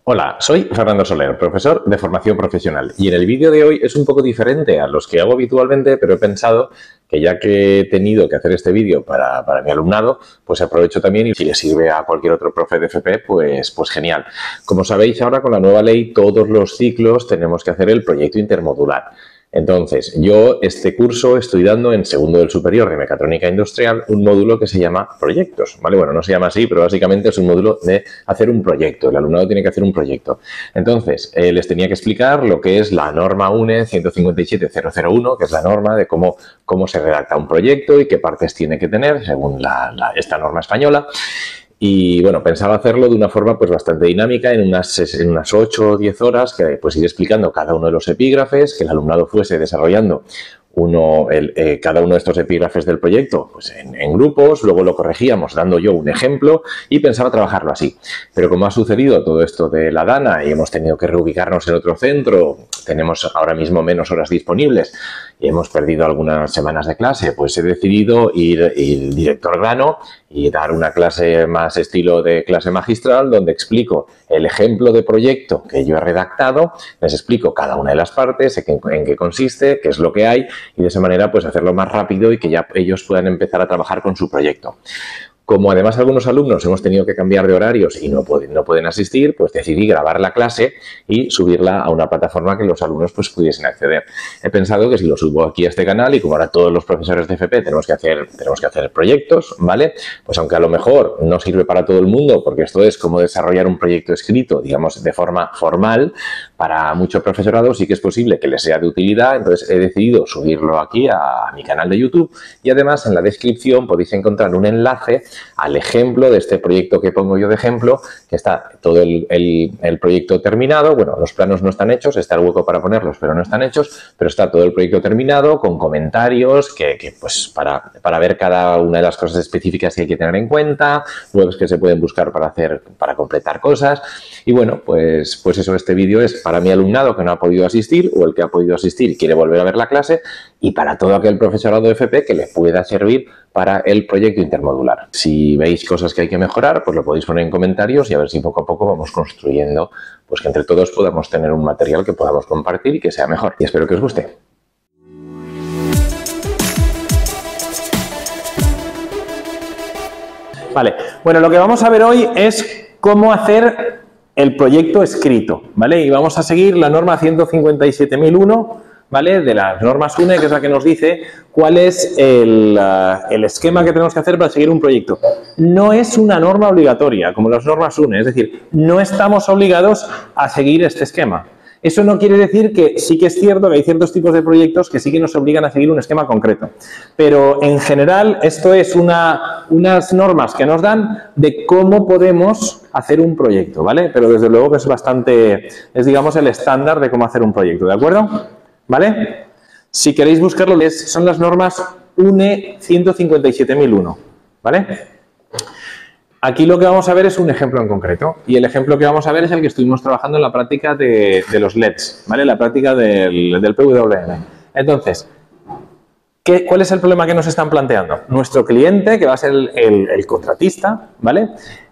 Hola, soy Fernando Soler, profesor de formación profesional, y en el vídeo de hoy es un poco diferente a los que hago habitualmente, pero he pensado que ya que he tenido que hacer este vídeo para mi alumnado, pues aprovecho también y si le sirve a cualquier otro profe de FP, pues genial. Como sabéis, ahora con la nueva ley, todos los ciclos tenemos que hacer el proyecto intermodular. Entonces, yo este curso estoy dando en segundo del superior de mecatrónica industrial un módulo que se llama proyectos, ¿vale? Bueno, no se llama así, pero básicamente es un módulo de hacer un proyecto. El alumnado tiene que hacer un proyecto. Entonces, les tenía que explicar lo que es la norma UNE 157.001, que es la norma de cómo se redacta un proyecto y qué partes tiene que tener según esta norma española. Y bueno, pensaba hacerlo de una forma pues bastante dinámica, en unas 8 o 10 horas, que pues ir explicando cada uno de los epígrafes, que el alumnado fuese desarrollando cada uno de estos epígrafes del proyecto pues en grupos, luego lo corregíamos dando yo un ejemplo y pensaba trabajarlo así. Pero como ha sucedido todo esto de la DANA y hemos tenido que reubicarnos en otro centro, tenemos ahora mismo menos horas disponibles y hemos perdido algunas semanas de clase, pues he decidido ir directo al grano y dar una clase más estilo de clase magistral donde explico el ejemplo de proyecto que yo he redactado, les explico cada una de las partes, en qué consiste, qué es lo que hay y de esa manera pues hacerlo más rápido y que ya ellos puedan empezar a trabajar con su proyecto. Como además algunos alumnos hemos tenido que cambiar de horarios y no pueden asistir, pues decidí grabar la clase y subirla a una plataforma que los alumnos pues pudiesen acceder. He pensado que si lo subo aquí a este canal y como ahora todos los profesores de FP tenemos que hacer proyectos, ¿vale? Pues aunque a lo mejor no sirve para todo el mundo, porque esto es como desarrollar un proyecto escrito, digamos, de forma formal, para mucho profesorado sí que es posible que les sea de utilidad, entonces he decidido subirlo aquí a mi canal de YouTube y además en la descripción podéis encontrar un enlace al ejemplo de este proyecto que pongo yo de ejemplo, que está todo el proyecto terminado. Bueno, los planos no están hechos, está el hueco para ponerlos, pero no están hechos, pero está todo el proyecto terminado con comentarios pues para ver cada una de las cosas específicas que hay que tener en cuenta, webs que se pueden buscar para completar cosas. Y bueno, pues eso, este vídeo es para mi alumnado que no ha podido asistir o el que ha podido asistir y quiere volver a ver la clase y para todo aquel profesorado de FP que le pueda servir para el proyecto intermodular. Si veis cosas que hay que mejorar, pues lo podéis poner en comentarios y a ver si poco a poco vamos construyendo, pues que entre todos podamos tener un material que podamos compartir y que sea mejor. Y espero que os guste. Vale, bueno, lo que vamos a ver hoy es cómo hacer el proyecto escrito, ¿vale? Y vamos a seguir la norma 157.001, ¿vale? De las normas UNE, que es la que nos dice cuál es el esquema que tenemos que hacer para seguir un proyecto. No es una norma obligatoria, como las normas UNE, es decir, no estamos obligados a seguir este esquema. Eso no quiere decir que sí que es cierto que hay ciertos tipos de proyectos que sí que nos obligan a seguir un esquema concreto. Pero en general esto es unas normas que nos dan de cómo podemos hacer un proyecto, ¿vale? Pero desde luego que es digamos el estándar de cómo hacer un proyecto, ¿de acuerdo? ¿Vale? Si queréis buscarlo, son las normas UNE 157.001, ¿vale? Aquí lo que vamos a ver es un ejemplo en concreto y el ejemplo que vamos a ver es el que estuvimos trabajando en la práctica de los LEDs, ¿vale? La práctica del PWM. Entonces, ¿cuál es el problema que nos están planteando? Nuestro cliente, que va a ser el contratista, ¿vale?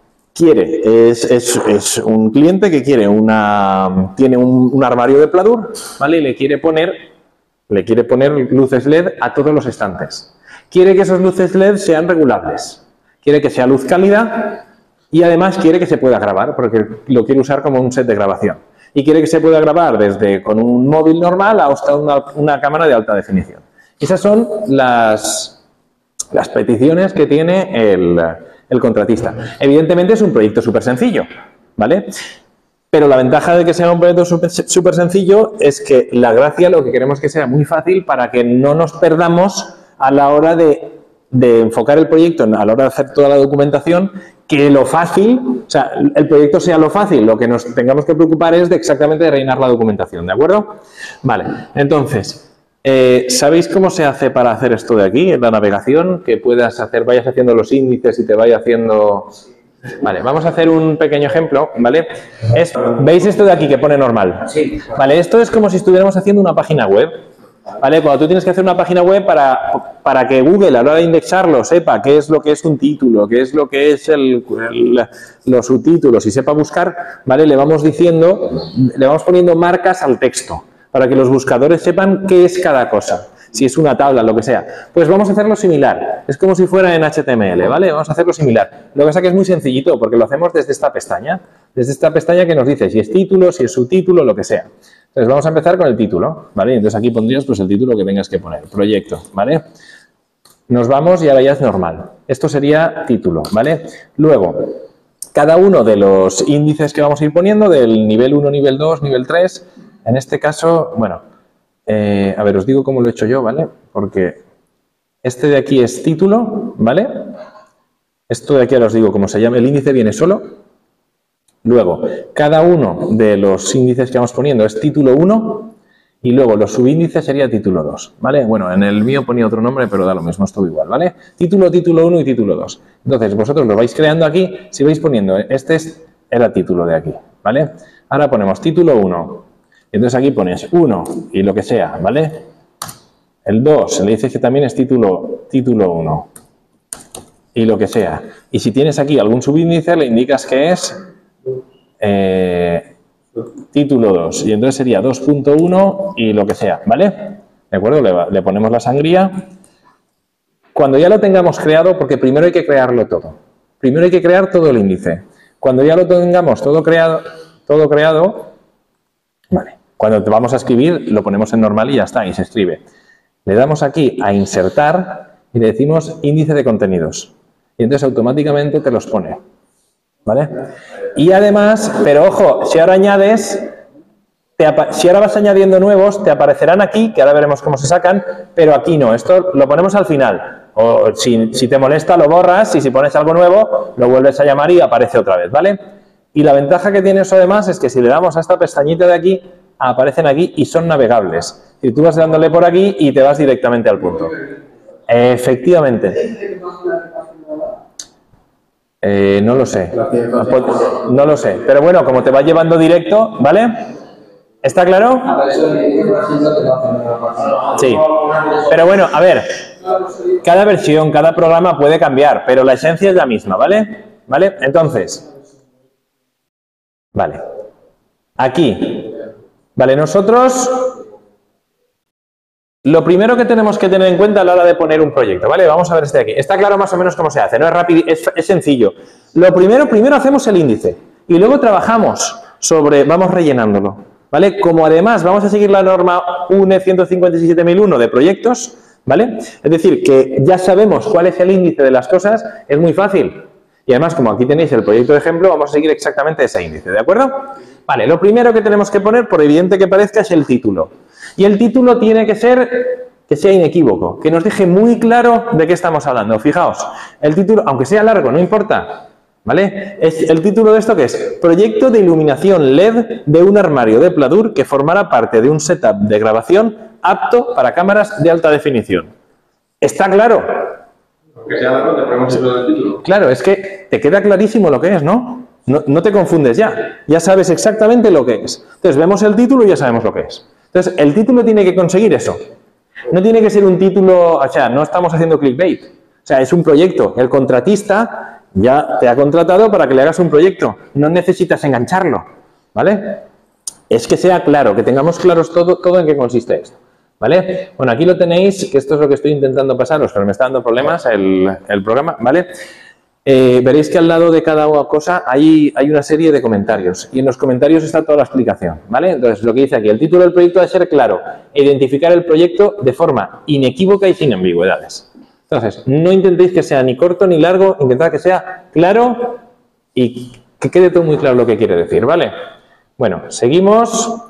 Es un cliente que tiene un armario de pladur, ¿vale? Y le quiere poner luces LED a todos los estantes. Quiere que esas luces LED sean regulables. Quiere que sea luz cálida y además quiere que se pueda grabar porque lo quiere usar como un set de grabación. Y quiere que se pueda grabar desde con un móvil normal hasta una cámara de alta definición. Esas son las peticiones que tiene el contratista. Evidentemente es un proyecto súper sencillo, ¿vale? Pero la ventaja de que sea un proyecto súper sencillo es que la gracia lo que queremos es que sea muy fácil para que no nos perdamos a la hora de enfocar el proyecto, a la hora de hacer toda la documentación, que lo fácil, o sea, el proyecto sea lo fácil, lo que nos tengamos que preocupar es de exactamente rellenar la documentación, ¿de acuerdo? Vale, entonces, ¿sabéis cómo se hace para hacer esto de aquí, en la navegación? Que vayas haciendo los índices y te vaya haciendo... Vale, vamos a hacer un pequeño ejemplo, ¿vale? ¿Veis esto de aquí que pone normal? Sí. Vale, esto es como si estuviéramos haciendo una página web. ¿vale? Cuando tú tienes que hacer una página web para que Google a la hora de indexarlo sepa qué es lo que es un título, qué es lo que es los subtítulos y sepa buscar, ¿vale? Le vamos poniendo marcas al texto para que los buscadores sepan qué es cada cosa. Si es una tabla, lo que sea. Pues vamos a hacerlo similar. Es como si fuera en HTML, ¿vale? Vamos a hacerlo similar. Lo que pasa es que es muy sencillito porque lo hacemos desde esta pestaña. Desde esta pestaña que nos dice si es título, si es subtítulo, lo que sea. Entonces vamos a empezar con el título, ¿vale? Entonces aquí pondrías pues el título que tengas que poner. Proyecto, ¿vale? Nos vamos y ahora ya es normal. Esto sería título, ¿vale? Luego, cada uno de los índices que vamos a ir poniendo, del nivel 1, nivel 2, nivel 3, en este caso, bueno... a ver, os digo cómo lo he hecho yo, ¿vale? Porque este de aquí es título, ¿vale? Esto de aquí ahora os digo cómo se llama. El índice viene solo. Luego, cada uno de los índices que vamos poniendo es título 1 y luego los subíndices sería título 2, ¿vale? Bueno, en el mío ponía otro nombre, pero da lo mismo, es todo igual, ¿vale? Título, título 1 y título 2. Entonces, vosotros lo vais creando aquí. Si vais poniendo, era título de aquí, ¿vale? Ahora ponemos título 1. Entonces aquí pones 1 y lo que sea, ¿vale? El 2 le dices que también es título 1 y lo que sea. Y si tienes aquí algún subíndice le indicas que es título 2 y entonces sería 2.1 y lo que sea, ¿vale? ¿De acuerdo? Le ponemos la sangría. Cuando ya lo tengamos creado, porque primero hay que crearlo todo. Primero hay que crear todo el índice. Cuando ya lo tengamos todo creado, vale. Cuando te vamos a escribir, lo ponemos en normal y ya está, y se escribe. Le damos aquí a insertar y le decimos índice de contenidos. Y entonces automáticamente te los pone. ¿Vale? Y además, pero ojo, si ahora añades, si ahora vas añadiendo nuevos, te aparecerán aquí, que ahora veremos cómo se sacan, pero aquí no. Esto lo ponemos al final. O si te molesta, lo borras y si pones algo nuevo, lo vuelves a llamar y aparece otra vez, ¿vale? Y la ventaja que tiene eso además es que si le damos a esta pestañita de aquí, aparecen aquí y son navegables. Y tú vas dándole por aquí y te vas directamente al punto. Efectivamente. No lo sé. No lo sé. Pero bueno, como te va llevando directo, ¿vale? ¿Está claro? Sí. Pero bueno, a ver. Cada versión, cada programa puede cambiar, pero la esencia es la misma, ¿vale? ¿Vale? Entonces. Vale. Aquí. Vale, nosotros lo primero que tenemos que tener en cuenta a la hora de poner un proyecto, ¿vale? Vamos a ver este de aquí. Está claro más o menos cómo se hace, no es rápido, es sencillo. Lo primero hacemos el índice y luego trabajamos vamos rellenándolo, ¿vale? Como además vamos a seguir la norma UNE 157.001 de proyectos, ¿vale? Es decir, que ya sabemos cuál es el índice de las cosas, es muy fácil. Y además, como aquí tenéis el proyecto de ejemplo, vamos a seguir exactamente ese índice, ¿de acuerdo? Vale, lo primero que tenemos que poner, por evidente que parezca, es el título. Y el título tiene que ser que sea inequívoco, que nos deje muy claro de qué estamos hablando. Fijaos, el título, aunque sea largo, no importa, ¿vale? El título de esto que es Proyecto de iluminación LED de un armario de pladur que formará parte de un setup de grabación apto para cámaras de alta definición. ¿Está claro? Que sea largo, te ponemos el del título. Claro, es que te queda clarísimo lo que es, ¿no? No te confundes ya. Ya sabes exactamente lo que es. Entonces, vemos el título y ya sabemos lo que es. Entonces, el título tiene que conseguir eso. No tiene que ser un título, o sea, no estamos haciendo clickbait. O sea, es un proyecto. El contratista ya te ha contratado para que le hagas un proyecto. No necesitas engancharlo, ¿vale? Es que sea claro, que tengamos claros todo en qué consiste esto. ¿Vale? Bueno, aquí lo tenéis, que esto es lo que estoy intentando pasaros, pero me está dando problemas el programa, ¿vale? Veréis que al lado de cada cosa hay una serie de comentarios y en los comentarios está toda la explicación, ¿vale? Entonces, lo que dice aquí, el título del proyecto debe ser claro, identificar el proyecto de forma inequívoca y sin ambigüedades. Entonces, no intentéis que sea ni corto ni largo, intentad que sea claro y que quede todo muy claro lo que quiere decir, ¿vale? Bueno, seguimos.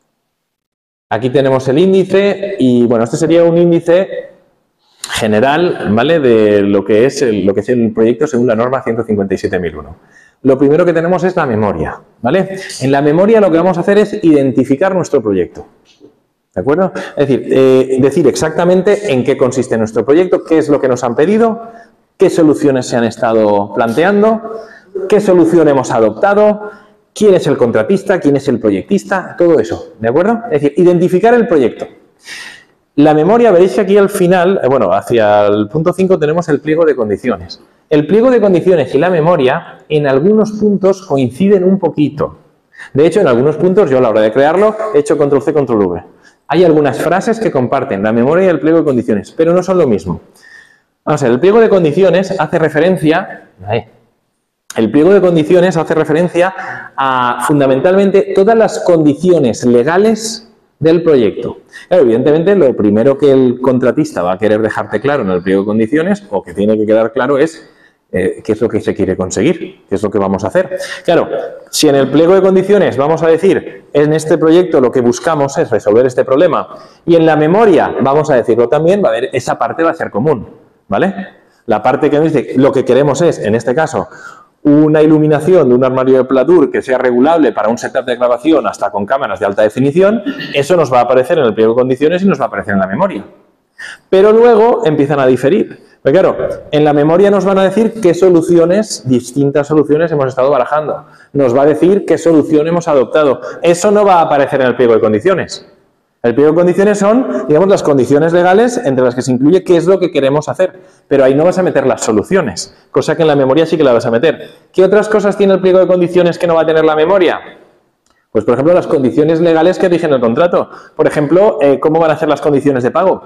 Aquí tenemos el índice y, bueno, este sería un índice general, ¿vale? De lo que es el proyecto según la norma 157.001. Lo primero que tenemos es la memoria, ¿vale? En la memoria lo que vamos a hacer es identificar nuestro proyecto, ¿de acuerdo? Es decir, decir exactamente en qué consiste nuestro proyecto, qué es lo que nos han pedido, qué soluciones se han estado planteando, qué solución hemos adoptado, quién es el contratista, quién es el proyectista, todo eso, ¿de acuerdo? Es decir, identificar el proyecto. La memoria, veréis que aquí al final, bueno, hacia el punto 5 tenemos el pliego de condiciones. El pliego de condiciones y la memoria en algunos puntos coinciden un poquito. De hecho, en algunos puntos yo a la hora de crearlo he hecho control-C, control-V. Hay algunas frases que comparten la memoria y el pliego de condiciones, pero no son lo mismo. Vamos a ver, el pliego de condiciones hace referencia... El pliego de condiciones hace referencia a fundamentalmente todas las condiciones legales del proyecto. Claro, evidentemente, lo primero que el contratista va a querer dejarte claro en el pliego de condiciones, o que tiene que quedar claro, es qué es lo que se quiere conseguir, qué es lo que vamos a hacer. Claro, si en el pliego de condiciones vamos a decir, en este proyecto lo que buscamos es resolver este problema, y en la memoria vamos a decirlo también, va a haber, esa parte va a ser común, ¿vale? La parte que nos dice, lo que queremos es, en este caso, una iluminación de un armario de Platur que sea regulable para un setup de grabación hasta con cámaras de alta definición, eso nos va a aparecer en el pliego de condiciones y nos va a aparecer en la memoria. Pero luego empiezan a diferir. Porque claro, en la memoria nos van a decir qué soluciones, distintas soluciones hemos estado barajando. Nos va a decir qué solución hemos adoptado. Eso no va a aparecer en el pliego de condiciones. El pliego de condiciones son, digamos, las condiciones legales entre las que se incluye qué es lo que queremos hacer. Pero ahí no vas a meter las soluciones, cosa que en la memoria sí que la vas a meter. ¿Qué otras cosas tiene el pliego de condiciones que no va a tener la memoria? Pues, por ejemplo, las condiciones legales que rigen el contrato. Por ejemplo, ¿cómo van a ser las condiciones de pago?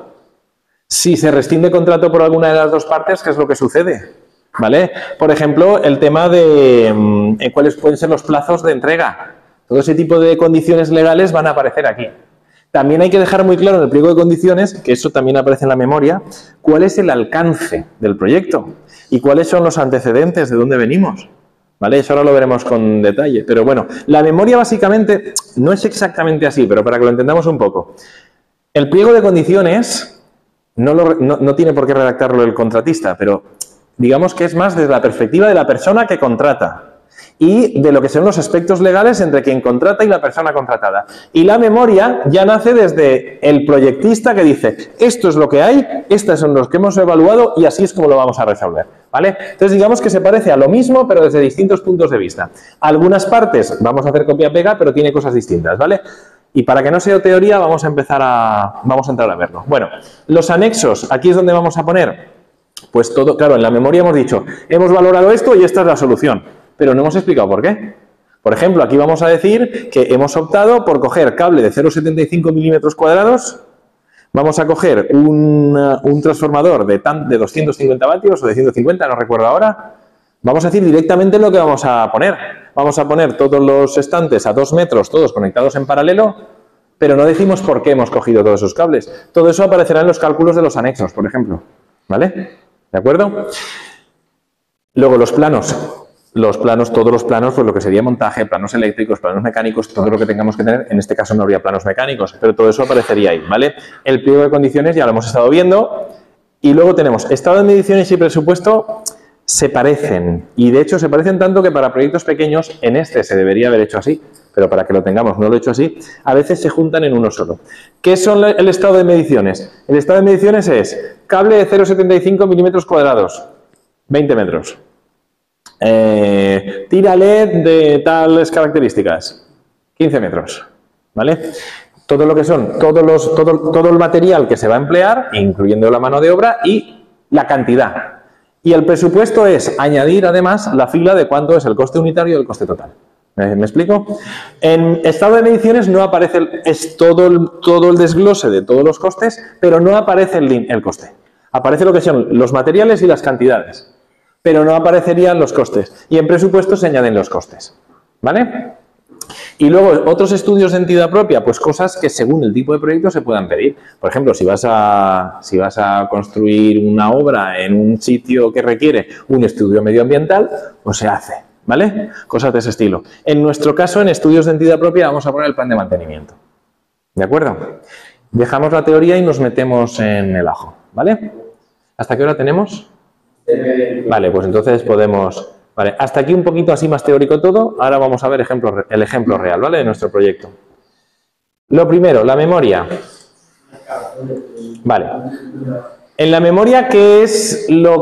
Si se rescinde contrato por alguna de las dos partes, ¿qué es lo que sucede? ¿Vale? Por ejemplo, el tema de cuáles pueden ser los plazos de entrega. Todo ese tipo de condiciones legales van a aparecer aquí. También hay que dejar muy claro en el pliego de condiciones, que eso también aparece en la memoria, cuál es el alcance del proyecto y cuáles son los antecedentes de dónde venimos. ¿Vale? Eso ahora lo veremos con detalle. Pero bueno, la memoria básicamente no es exactamente así, pero para que lo entendamos un poco. El pliego de condiciones no tiene por qué redactarlo el contratista, pero digamos que es más desde la perspectiva de la persona que contrata y de lo que son los aspectos legales entre quien contrata y la persona contratada. Y la memoria ya nace desde el proyectista que dice, esto es lo que hay, estos son los que hemos evaluado y así es como lo vamos a resolver. ¿Vale? Entonces digamos que se parece a lo mismo, pero desde distintos puntos de vista. Algunas partes vamos a hacer copia-pega, pero tiene cosas distintas, ¿vale? Y para que no sea teoría, vamos a entrar a verlo. Bueno, los anexos, aquí es donde vamos a poner, pues todo, claro, en la memoria hemos dicho, hemos valorado esto y esta es la solución. Pero no hemos explicado por qué. Por ejemplo, aquí vamos a decir que hemos optado por coger cable de 0,75 milímetros cuadrados, vamos a coger un transformador de 250 vatios o de 150, no recuerdo ahora. Vamos a decir directamente lo que vamos a poner. Vamos a poner todos los estantes a 2 metros, todos conectados en paralelo, pero no decimos por qué hemos cogido todos esos cables. Todo eso aparecerá en los cálculos de los anexos, por ejemplo. ¿Vale? ¿De acuerdo? Luego los planos. Todos los planos, pues lo que sería montaje, planos eléctricos, planos mecánicos, todo lo que tengamos que tener. En este caso no habría planos mecánicos, pero todo eso aparecería ahí, ¿vale? El pliego de condiciones ya lo hemos estado viendo. Y luego tenemos estado de mediciones y presupuesto, se parecen. Y de hecho se parecen tanto que para proyectos pequeños, en este se debería haber hecho así, pero para que lo tengamos no lo he hecho así, a veces se juntan en uno solo. ¿Qué son el estado de mediciones? El estado de mediciones es cable de 0,75 milímetros cuadrados, 20 metros. Tira LED de tales características, 15 metros, ¿vale? Todo lo que son, todo el material que se va a emplear, incluyendo la mano de obra y la cantidad. Y el presupuesto es añadir además la fila de cuánto es el coste unitario y el coste total. ¿Me explico? En estado de mediciones no aparece, es todo el desglose de todos los costes, pero no aparece el coste. Aparece lo que son los materiales y las cantidades, pero no aparecerían los costes. Y en presupuesto se añaden los costes. ¿Vale? Y luego, otros estudios de entidad propia, pues cosas que según el tipo de proyecto se puedan pedir. Por ejemplo, si vas a construir una obra en un sitio que requiere un estudio medioambiental, pues se hace, ¿vale? Cosas de ese estilo. En nuestro caso, en estudios de entidad propia, vamos a poner el plan de mantenimiento. ¿De acuerdo? Dejamos la teoría y nos metemos en el ajo, ¿vale? ¿Hasta qué hora tenemos? Vale, pues entonces podemos... Vale, hasta aquí un poquito así más teórico todo. Ahora vamos a ver el ejemplo real, ¿vale? De nuestro proyecto. Lo primero, la memoria. Vale. En la memoria, ¿qué es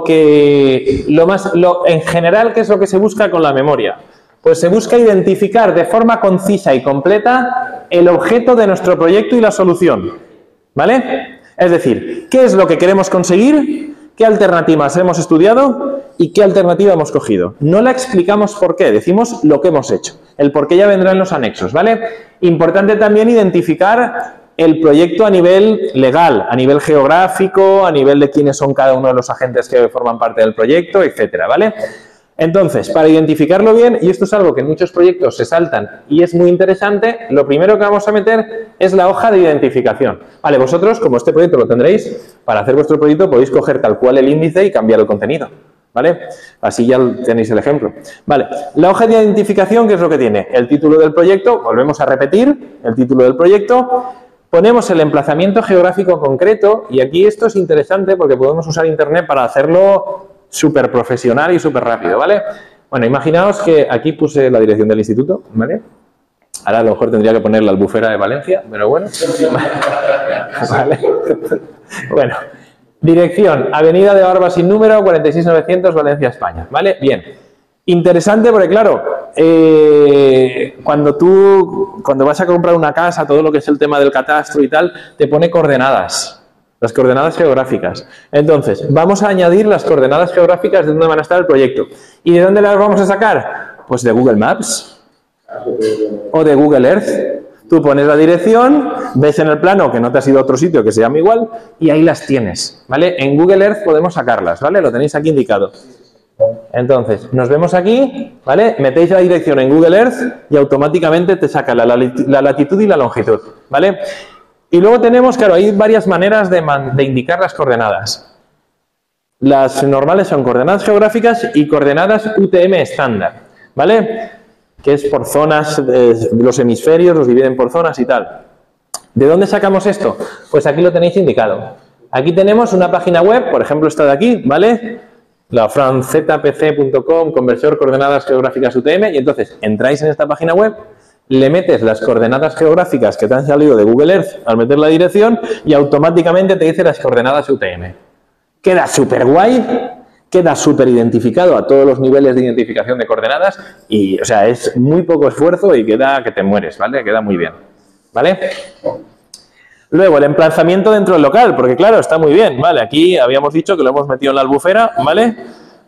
en general, qué es lo que se busca con la memoria? Pues se busca identificar de forma concisa y completa el objeto de nuestro proyecto y la solución. ¿Vale? Es decir, ¿qué es lo que queremos conseguir? ¿Qué alternativas hemos estudiado y qué alternativa hemos cogido? No la explicamos por qué, decimos lo que hemos hecho. El por qué ya vendrá en los anexos, ¿vale? Importante también identificar el proyecto a nivel legal, a nivel geográfico, a nivel de quiénes son cada uno de los agentes que forman parte del proyecto, etcétera, ¿vale? Entonces, para identificarlo bien, y esto es algo que en muchos proyectos se saltan y es muy interesante, lo primero que vamos a meter es la hoja de identificación. Vale, vosotros, como este proyecto lo tendréis, para hacer vuestro proyecto podéis coger tal cual el índice y cambiar el contenido, ¿vale? Así ya tenéis el ejemplo. Vale, la hoja de identificación, ¿qué es lo que tiene? El título del proyecto, volvemos a repetir, el título del proyecto, ponemos el emplazamiento geográfico concreto y aquí esto es interesante porque podemos usar Internet para hacerlo súper profesional y súper rápido, ¿vale? Bueno, imaginaos que aquí puse la dirección del instituto, ¿vale? Ahora a lo mejor tendría que poner la Albufera de Valencia, pero bueno. ¿Vale? Bueno, dirección, Avenida de Barba sin número, 46900, Valencia, España, ¿vale? Bien. Interesante porque, claro, cuando vas a comprar una casa, todo lo que es el tema del catastro y tal, te pone coordenadas. Las coordenadas geográficas. Entonces, vamos a añadir las coordenadas geográficas de dónde van a estar el proyecto. ¿Y de dónde las vamos a sacar? Pues de Google Maps o de Google Earth. Tú pones la dirección, ves en el plano que no te has ido a otro sitio que se llama igual y ahí las tienes, ¿vale? En Google Earth podemos sacarlas, ¿vale? Lo tenéis aquí indicado. Entonces, nos vemos aquí, ¿vale? Metéis la dirección en Google Earth y automáticamente te saca la latitud y la longitud, ¿vale? Y luego tenemos, claro, hay varias maneras de indicar las coordenadas. Las normales son coordenadas geográficas y coordenadas UTM estándar, ¿vale? Que es por zonas, los hemisferios los dividen por zonas y tal. ¿De dónde sacamos esto? Pues aquí lo tenéis indicado. Aquí tenemos una página web, por ejemplo esta de aquí, ¿vale? La franzpc.com, conversor coordenadas geográficas UTM, y entonces entráis en esta página web, le metes las coordenadas geográficas que te han salido de Google Earth al meter la dirección y automáticamente te dice las coordenadas UTM. Queda súper guay, queda súper identificado a todos los niveles de identificación de coordenadas y, o sea, es muy poco esfuerzo y queda que te mueres, ¿vale? Queda muy bien, ¿vale? Luego, el emplazamiento dentro del local, porque claro, está muy bien, ¿vale? Aquí habíamos dicho que lo hemos metido en la Albufera, ¿vale?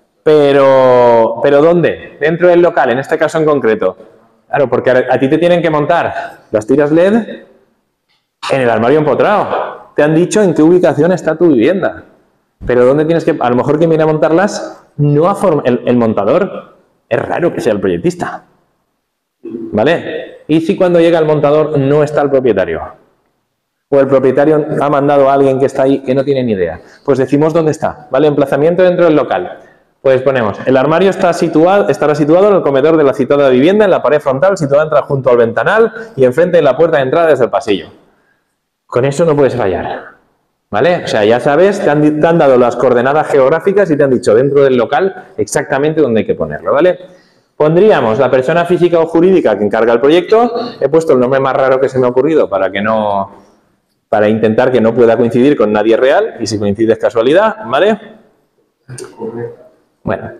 Pero ¿dónde? Dentro del local, en este caso en concreto. Claro, porque a ti te tienen que montar las tiras LED en el armario empotrado. Te han dicho en qué ubicación está tu vivienda. Pero ¿dónde tienes que...? A lo mejor quien viene a montarlas no el montador. Es raro que sea el proyectista. ¿Vale? ¿Y si cuando llega el montador no está el propietario? O el propietario ha mandado a alguien que está ahí que no tiene ni idea. Pues decimos dónde está. ¿Vale? Emplazamiento dentro del local. Pues ponemos, el armario estará situado en el comedor de la citada vivienda, en la pared frontal, situada junto al ventanal y enfrente de la puerta de entrada desde el pasillo. Con eso no puedes fallar, ¿vale? O sea, ya sabes, te han dado las coordenadas geográficas y te han dicho dentro del local exactamente dónde hay que ponerlo, ¿vale? Pondríamos la persona física o jurídica que encarga el proyecto. He puesto el nombre más raro que se me ha ocurrido para intentar que no pueda coincidir con nadie real y si coincide es casualidad, ¿vale? Bueno,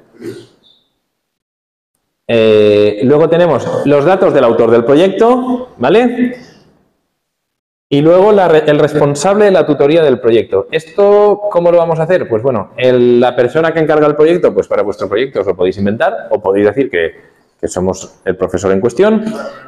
luego tenemos los datos del autor del proyecto, ¿vale? Y luego el responsable de la tutoría del proyecto. ¿Esto cómo lo vamos a hacer? Pues bueno, la persona que encarga el proyecto, pues para vuestro proyecto os lo podéis inventar o podéis decir que somos el profesor en cuestión.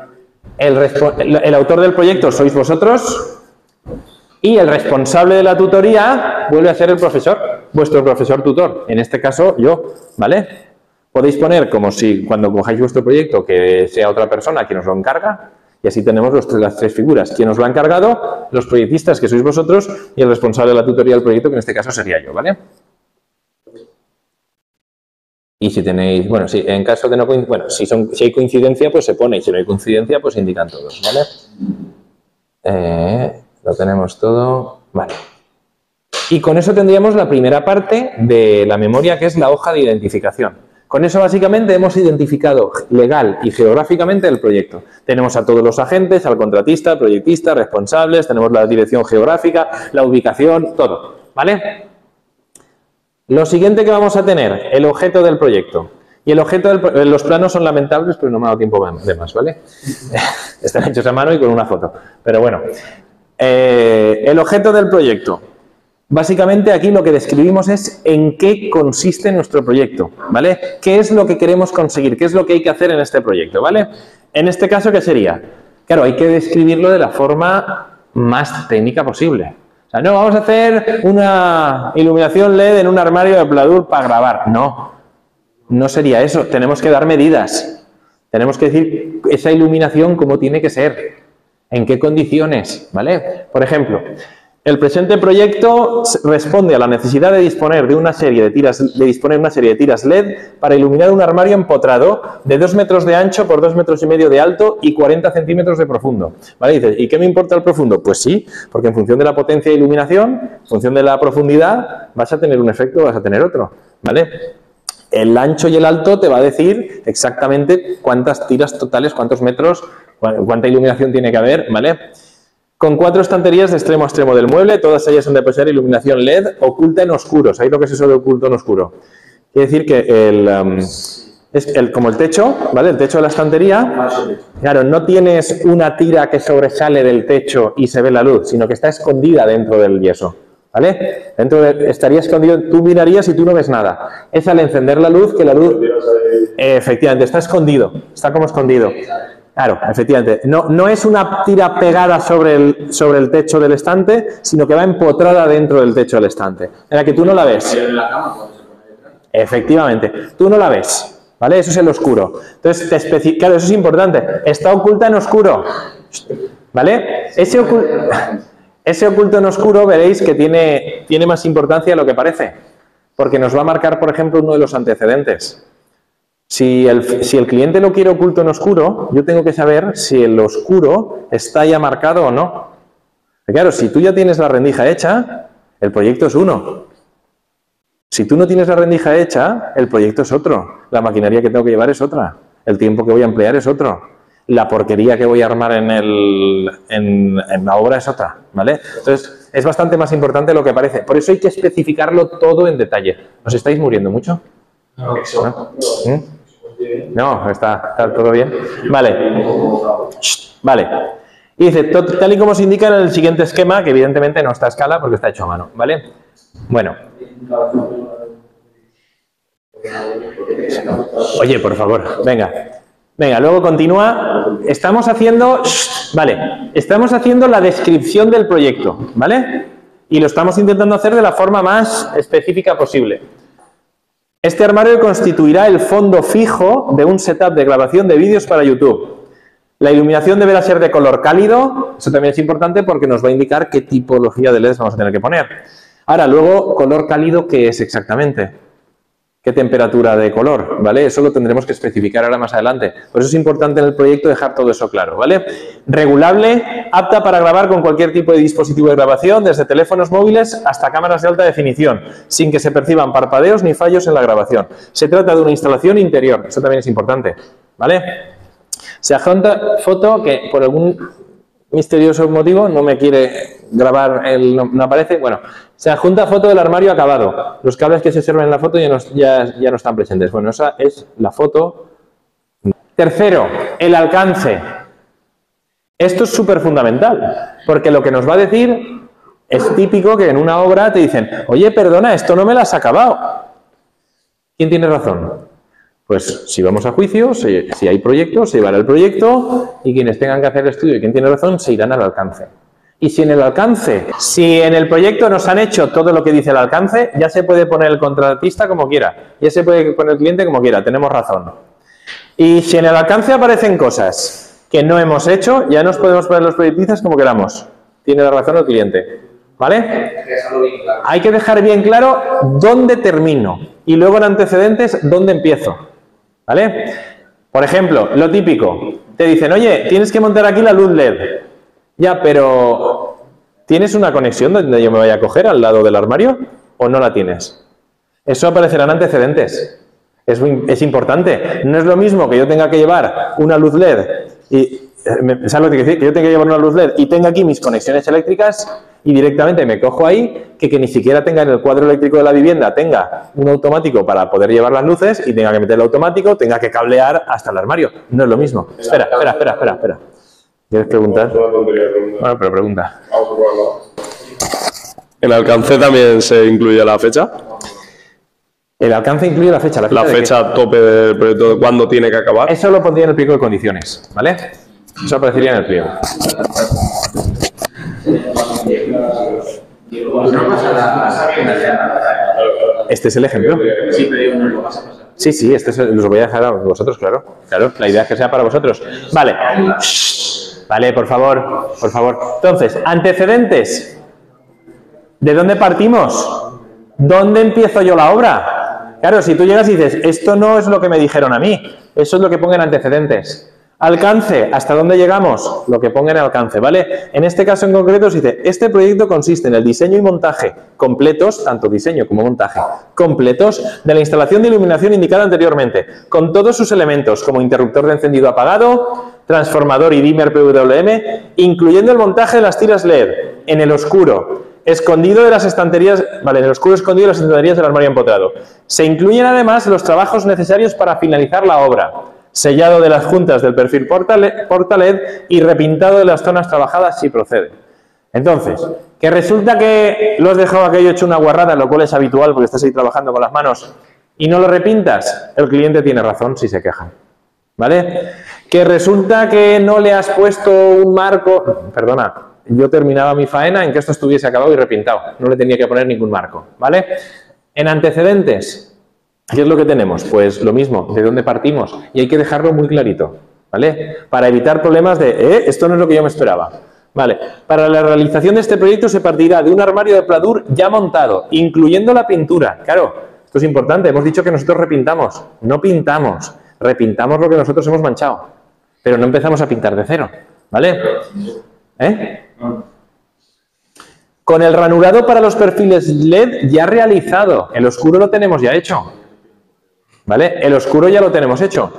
El autor del proyecto sois vosotros y el responsable de la tutoría vuelve a ser el profesor, vuestro profesor tutor, en este caso yo, ¿vale? Podéis poner como si cuando cojáis vuestro proyecto que sea otra persona quien os lo encarga y así tenemos las tres figuras, quien os lo ha encargado, los proyectistas que sois vosotros y el responsable de la tutoría del proyecto que en este caso sería yo, ¿vale? Y si tenéis, bueno, si en caso de no coincidir, bueno, si hay coincidencia pues se pone y si no hay coincidencia pues indican todos, ¿vale? Lo tenemos todo, vale. Y con eso tendríamos la primera parte de la memoria, que es la hoja de identificación. Con eso básicamente hemos identificado legal y geográficamente el proyecto. Tenemos a todos los agentes, al contratista, proyectista, responsables, tenemos la dirección geográfica, la ubicación, todo, ¿vale? Lo siguiente que vamos a tener, el objeto del proyecto. Y el objeto los planos son lamentables, pero no me ha dado tiempo de más, ¿vale? Están hechos a mano y con una foto. Pero bueno, el objeto del proyecto. Básicamente aquí lo que describimos es en qué consiste nuestro proyecto, ¿vale? ¿Qué es lo que queremos conseguir? ¿Qué es lo que hay que hacer en este proyecto, ¿vale? En este caso, ¿qué sería? Claro, hay que describirlo de la forma más técnica posible. O sea, no, vamos a hacer una iluminación LED en un armario de Pladur para grabar. No, no sería eso. Tenemos que dar medidas. Tenemos que decir esa iluminación cómo tiene que ser, en qué condiciones, ¿vale? Por ejemplo, el presente proyecto responde a la necesidad de disponer de una serie de tiras LED para iluminar un armario empotrado de 2 metros de ancho por 2,5 metros de alto y 40 centímetros de profundo. ¿Vale? Dices, ¿y qué me importa el profundo? Pues sí, porque en función de la potencia de iluminación, en función de la profundidad, vas a tener un efecto o vas a tener otro. ¿Vale? El ancho y el alto te va a decir exactamente cuántas tiras totales, cuántos metros, cuánta iluminación tiene que haber, ¿vale? Con 4 estanterías de extremo a extremo del mueble, todas ellas han de poseer iluminación LED oculta en oscuro. ¿Sabéis lo que es eso de oculto en oscuro? Quiere decir que como el techo, ¿vale? El techo de la estantería, claro, no tienes una tira que sobresale del techo y se ve la luz, sino que está escondida dentro del yeso, ¿vale? Estaría escondido, tú mirarías y tú no ves nada. Es al encender la luz que la luz, efectivamente, está escondido, está como escondido. Claro, efectivamente. No es una tira pegada sobre el techo del estante, sino que va empotrada dentro del techo del estante, en la que tú no la ves. Efectivamente, tú no la ves, ¿vale? Eso es el oscuro. Entonces, claro, eso es importante. Está oculta en oscuro, ¿vale? Ese oculto en oscuro veréis que tiene más importancia de lo que parece, porque nos va a marcar, por ejemplo, uno de los antecedentes. Si el cliente lo quiere oculto en oscuro, yo tengo que saber si el oscuro está ya marcado o no. Pero claro, si tú ya tienes la rendija hecha, el proyecto es uno. Si tú no tienes la rendija hecha, el proyecto es otro. La maquinaria que tengo que llevar es otra. El tiempo que voy a emplear es otro. La porquería que voy a armar en la obra es otra, ¿vale? Entonces, es bastante más importante de lo que parece. Por eso hay que especificarlo todo en detalle. ¿Os estáis muriendo mucho? No. No, está todo bien. Vale. Vale. Y dice, tal y como se indica en el siguiente esquema, que evidentemente no está a escala porque está hecho a mano, ¿vale? Bueno. Oye, por favor, venga. Venga, luego continúa. Estamos haciendo la descripción del proyecto, ¿vale? Y lo estamos intentando hacer de la forma más específica posible. Este armario constituirá el fondo fijo de un setup de grabación de vídeos para YouTube. La iluminación deberá ser de color cálido. Eso también es importante porque nos va a indicar qué tipología de LEDs vamos a tener que poner. Ahora, luego, color cálido, ¿qué es exactamente? ¿Qué temperatura de color? ¿Vale? Eso lo tendremos que especificar ahora más adelante. Por eso es importante en el proyecto dejar todo eso claro, ¿vale? Regulable, apta para grabar con cualquier tipo de dispositivo de grabación, desde teléfonos móviles hasta cámaras de alta definición, sin que se perciban parpadeos ni fallos en la grabación. Se trata de una instalación interior, eso también es importante, ¿vale? Se adjunta foto que por algún misterioso motivo no me quiere grabar, no aparece. Bueno, se adjunta foto del armario acabado. Los cables que se observan en la foto ya no están presentes. Bueno, esa es la foto. Tercero, el alcance. Esto es súper fundamental, porque lo que nos va a decir es típico que en una obra te dicen, oye, perdona, esto no me lo has acabado. ¿Quién tiene razón? Pues si vamos a juicio, si hay proyectos, se llevará el proyecto y quienes tengan que hacer el estudio y quien tiene razón se irán al alcance. Y si en el proyecto nos han hecho todo lo que dice el alcance, ya se puede poner el contratista como quiera, ya se puede poner el cliente como quiera, tenemos razón. Y si en el alcance aparecen cosas que no hemos hecho, ya nos podemos poner los proyectistas como queramos. Tiene la razón el cliente, ¿vale? Hay que dejar bien claro dónde termino y luego en antecedentes dónde empiezo. ¿Vale? Por ejemplo, lo típico, te dicen, oye, tienes que montar aquí la luz LED. Ya, pero ¿tienes una conexión donde yo me vaya a coger al lado del armario o no la tienes? Eso aparecerá en antecedentes. Es importante. No es lo mismo que yo tenga que llevar una luz LED y ¿sabes lo que quiero decir? Que yo tenga que llevar una luz LED y tenga aquí mis conexiones eléctricas y directamente me cojo ahí, que ni siquiera tenga en el cuadro eléctrico de la vivienda, tenga un automático para poder llevar las luces y tenga que meter el automático, tenga que cablear hasta el armario. No es lo mismo. Espera. ¿Quieres preguntar? Bueno, pero pregunta. ¿En alcance también se incluye la fecha? El alcance incluye la fecha. La fecha tope del proyecto, de cuándo tiene que acabar. Eso lo pondría en el pliego de condiciones, ¿vale? Eso aparecería en el pliego. Este es el ejemplo. Sí, este los voy a dejar a vosotros, claro. Claro, la idea es que sea para vosotros. Vale. Vale, por favor, por favor. Entonces, antecedentes. ¿De dónde partimos? ¿Dónde empiezo yo la obra? Claro, si tú llegas y dices, esto no es lo que me dijeron a mí, eso es lo que pongan antecedentes. Alcance, ¿hasta dónde llegamos? Lo que pongan en alcance, ¿vale? En este caso en concreto se dice, este proyecto consiste en el diseño y montaje completos, tanto diseño como montaje, completos de la instalación de iluminación indicada anteriormente, con todos sus elementos, como interruptor de encendido apagado, transformador y dimmer PWM, incluyendo el montaje de las tiras LED en el oscuro, escondido de las estanterías, vale, en el oscuro escondido de las estanterías del armario empotrado. Se incluyen además los trabajos necesarios para finalizar la obra, sellado de las juntas del perfil portaled y repintado de las zonas trabajadas si procede. Entonces, que resulta que lo has dejado aquello hecho una guarrada, lo cual es habitual porque estás ahí trabajando con las manos y no lo repintas, el cliente tiene razón si se queja, ¿vale? Que resulta que no le has puesto un marco, perdona, yo terminaba mi faena en que esto estuviese acabado y repintado, no le tenía que poner ningún marco, ¿vale? En antecedentes, ¿qué es lo que tenemos? Pues lo mismo, ¿de dónde partimos? Y hay que dejarlo muy clarito, ¿vale? Para evitar problemas de, esto no es lo que yo me esperaba. Vale, para la realización de este proyecto se partirá de un armario de pladur ya montado, incluyendo la pintura. Claro, esto es importante, hemos dicho que nosotros repintamos, no pintamos, repintamos lo que nosotros hemos manchado, pero no empezamos a pintar de cero, ¿vale? Con el ranurado para los perfiles LED ya realizado, el oscuro lo tenemos ya hecho. ¿Vale? El oscuro ya lo tenemos hecho.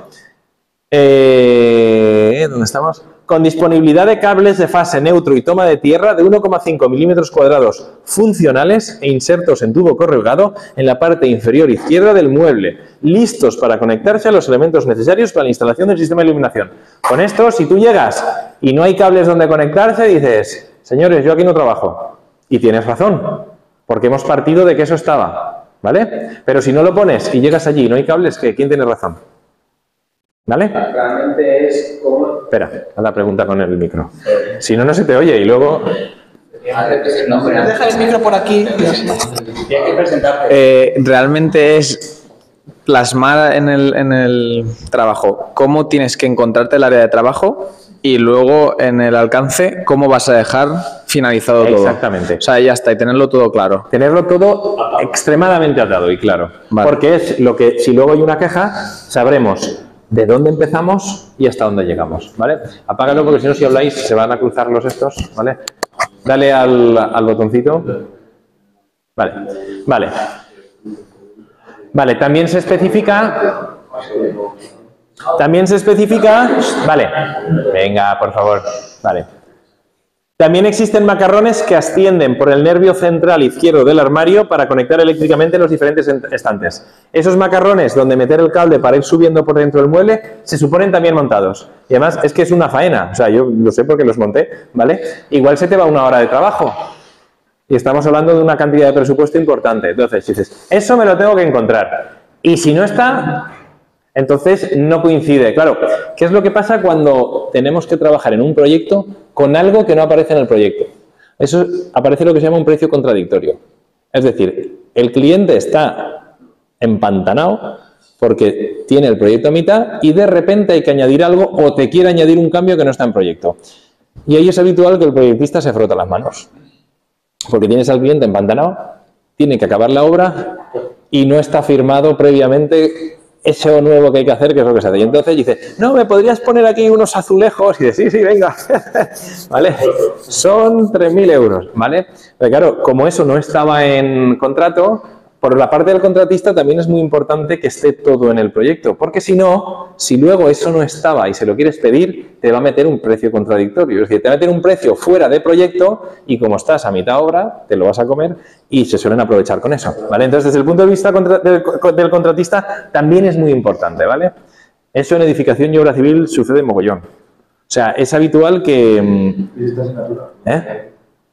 ¿Dónde estamos? Con disponibilidad de cables de fase neutro y toma de tierra de 1,5 milímetros cuadrados funcionales e insertos en tubo corrugado en la parte inferior izquierda del mueble, listos para conectarse a los elementos necesarios para la instalación del sistema de iluminación. Con esto, si tú llegas y no hay cables donde conectarse, dices, señores, yo aquí no trabajo. Y tienes razón, porque hemos partido de que eso estaba. ¿Vale? Pero si no lo pones y llegas allí y no hay cables, ¿quién tiene razón? ¿Vale? Realmente es como... Espera, haz la pregunta con el micro. Si no, no se te oye y luego... Deja el micro por aquí. Tienes que presentarte. Realmente es plasmar en el trabajo cómo tienes que encontrarte el área de trabajo y luego en el alcance cómo vas a dejar finalizado todo. Exactamente. O sea, ya está, y tenerlo todo claro. Tenerlo todo extremadamente atado y claro. Vale. Porque es lo que, si luego hay una queja, sabremos de dónde empezamos y hasta dónde llegamos, ¿vale? Apágalo porque si no, si habláis, se van a cruzar los estos, ¿vale? Dale al botoncito. Vale, vale. Vale, también se especifica... Vale, venga, por favor, vale. También existen macarrones que ascienden por el nervio central izquierdo del armario para conectar eléctricamente los diferentes estantes. Esos macarrones donde meter el cable para ir subiendo por dentro del mueble se suponen también montados. Y además es que es una faena, o sea, yo lo sé porque los monté, ¿vale? Igual se te va una hora de trabajo. Y estamos hablando de una cantidad de presupuesto importante. Entonces dices, eso me lo tengo que encontrar. Y si no está... Entonces no coincide. Claro, ¿qué es lo que pasa cuando tenemos que trabajar en un proyecto con algo que no aparece en el proyecto? Eso aparece lo que se llama un precio contradictorio. Es decir, el cliente está empantanado porque tiene el proyecto a mitad y de repente hay que añadir algo o te quiere añadir un cambio que no está en proyecto. Y ahí es habitual que el proyectista se frota las manos. Porque tienes al cliente empantanado, tiene que acabar la obra y no está firmado previamente eso nuevo que hay que hacer, que es lo que se hace. Y entonces dice, no, ¿me podrías poner aquí unos azulejos? Y dice, sí, venga. ¿Vale? Son 3.000 euros, ¿vale? Pero claro, como eso no estaba en contrato, por la parte del contratista también es muy importante que esté todo en el proyecto, porque si no, si luego eso no estaba y se lo quieres pedir, te va a meter un precio contradictorio. Es decir, te va a meter un precio fuera de proyecto y como estás a mitad obra, te lo vas a comer y se suelen aprovechar con eso, ¿vale? Entonces, desde el punto de vista del contratista, también es muy importante, ¿vale? Eso en edificación y obra civil sucede mogollón. O sea, es habitual que...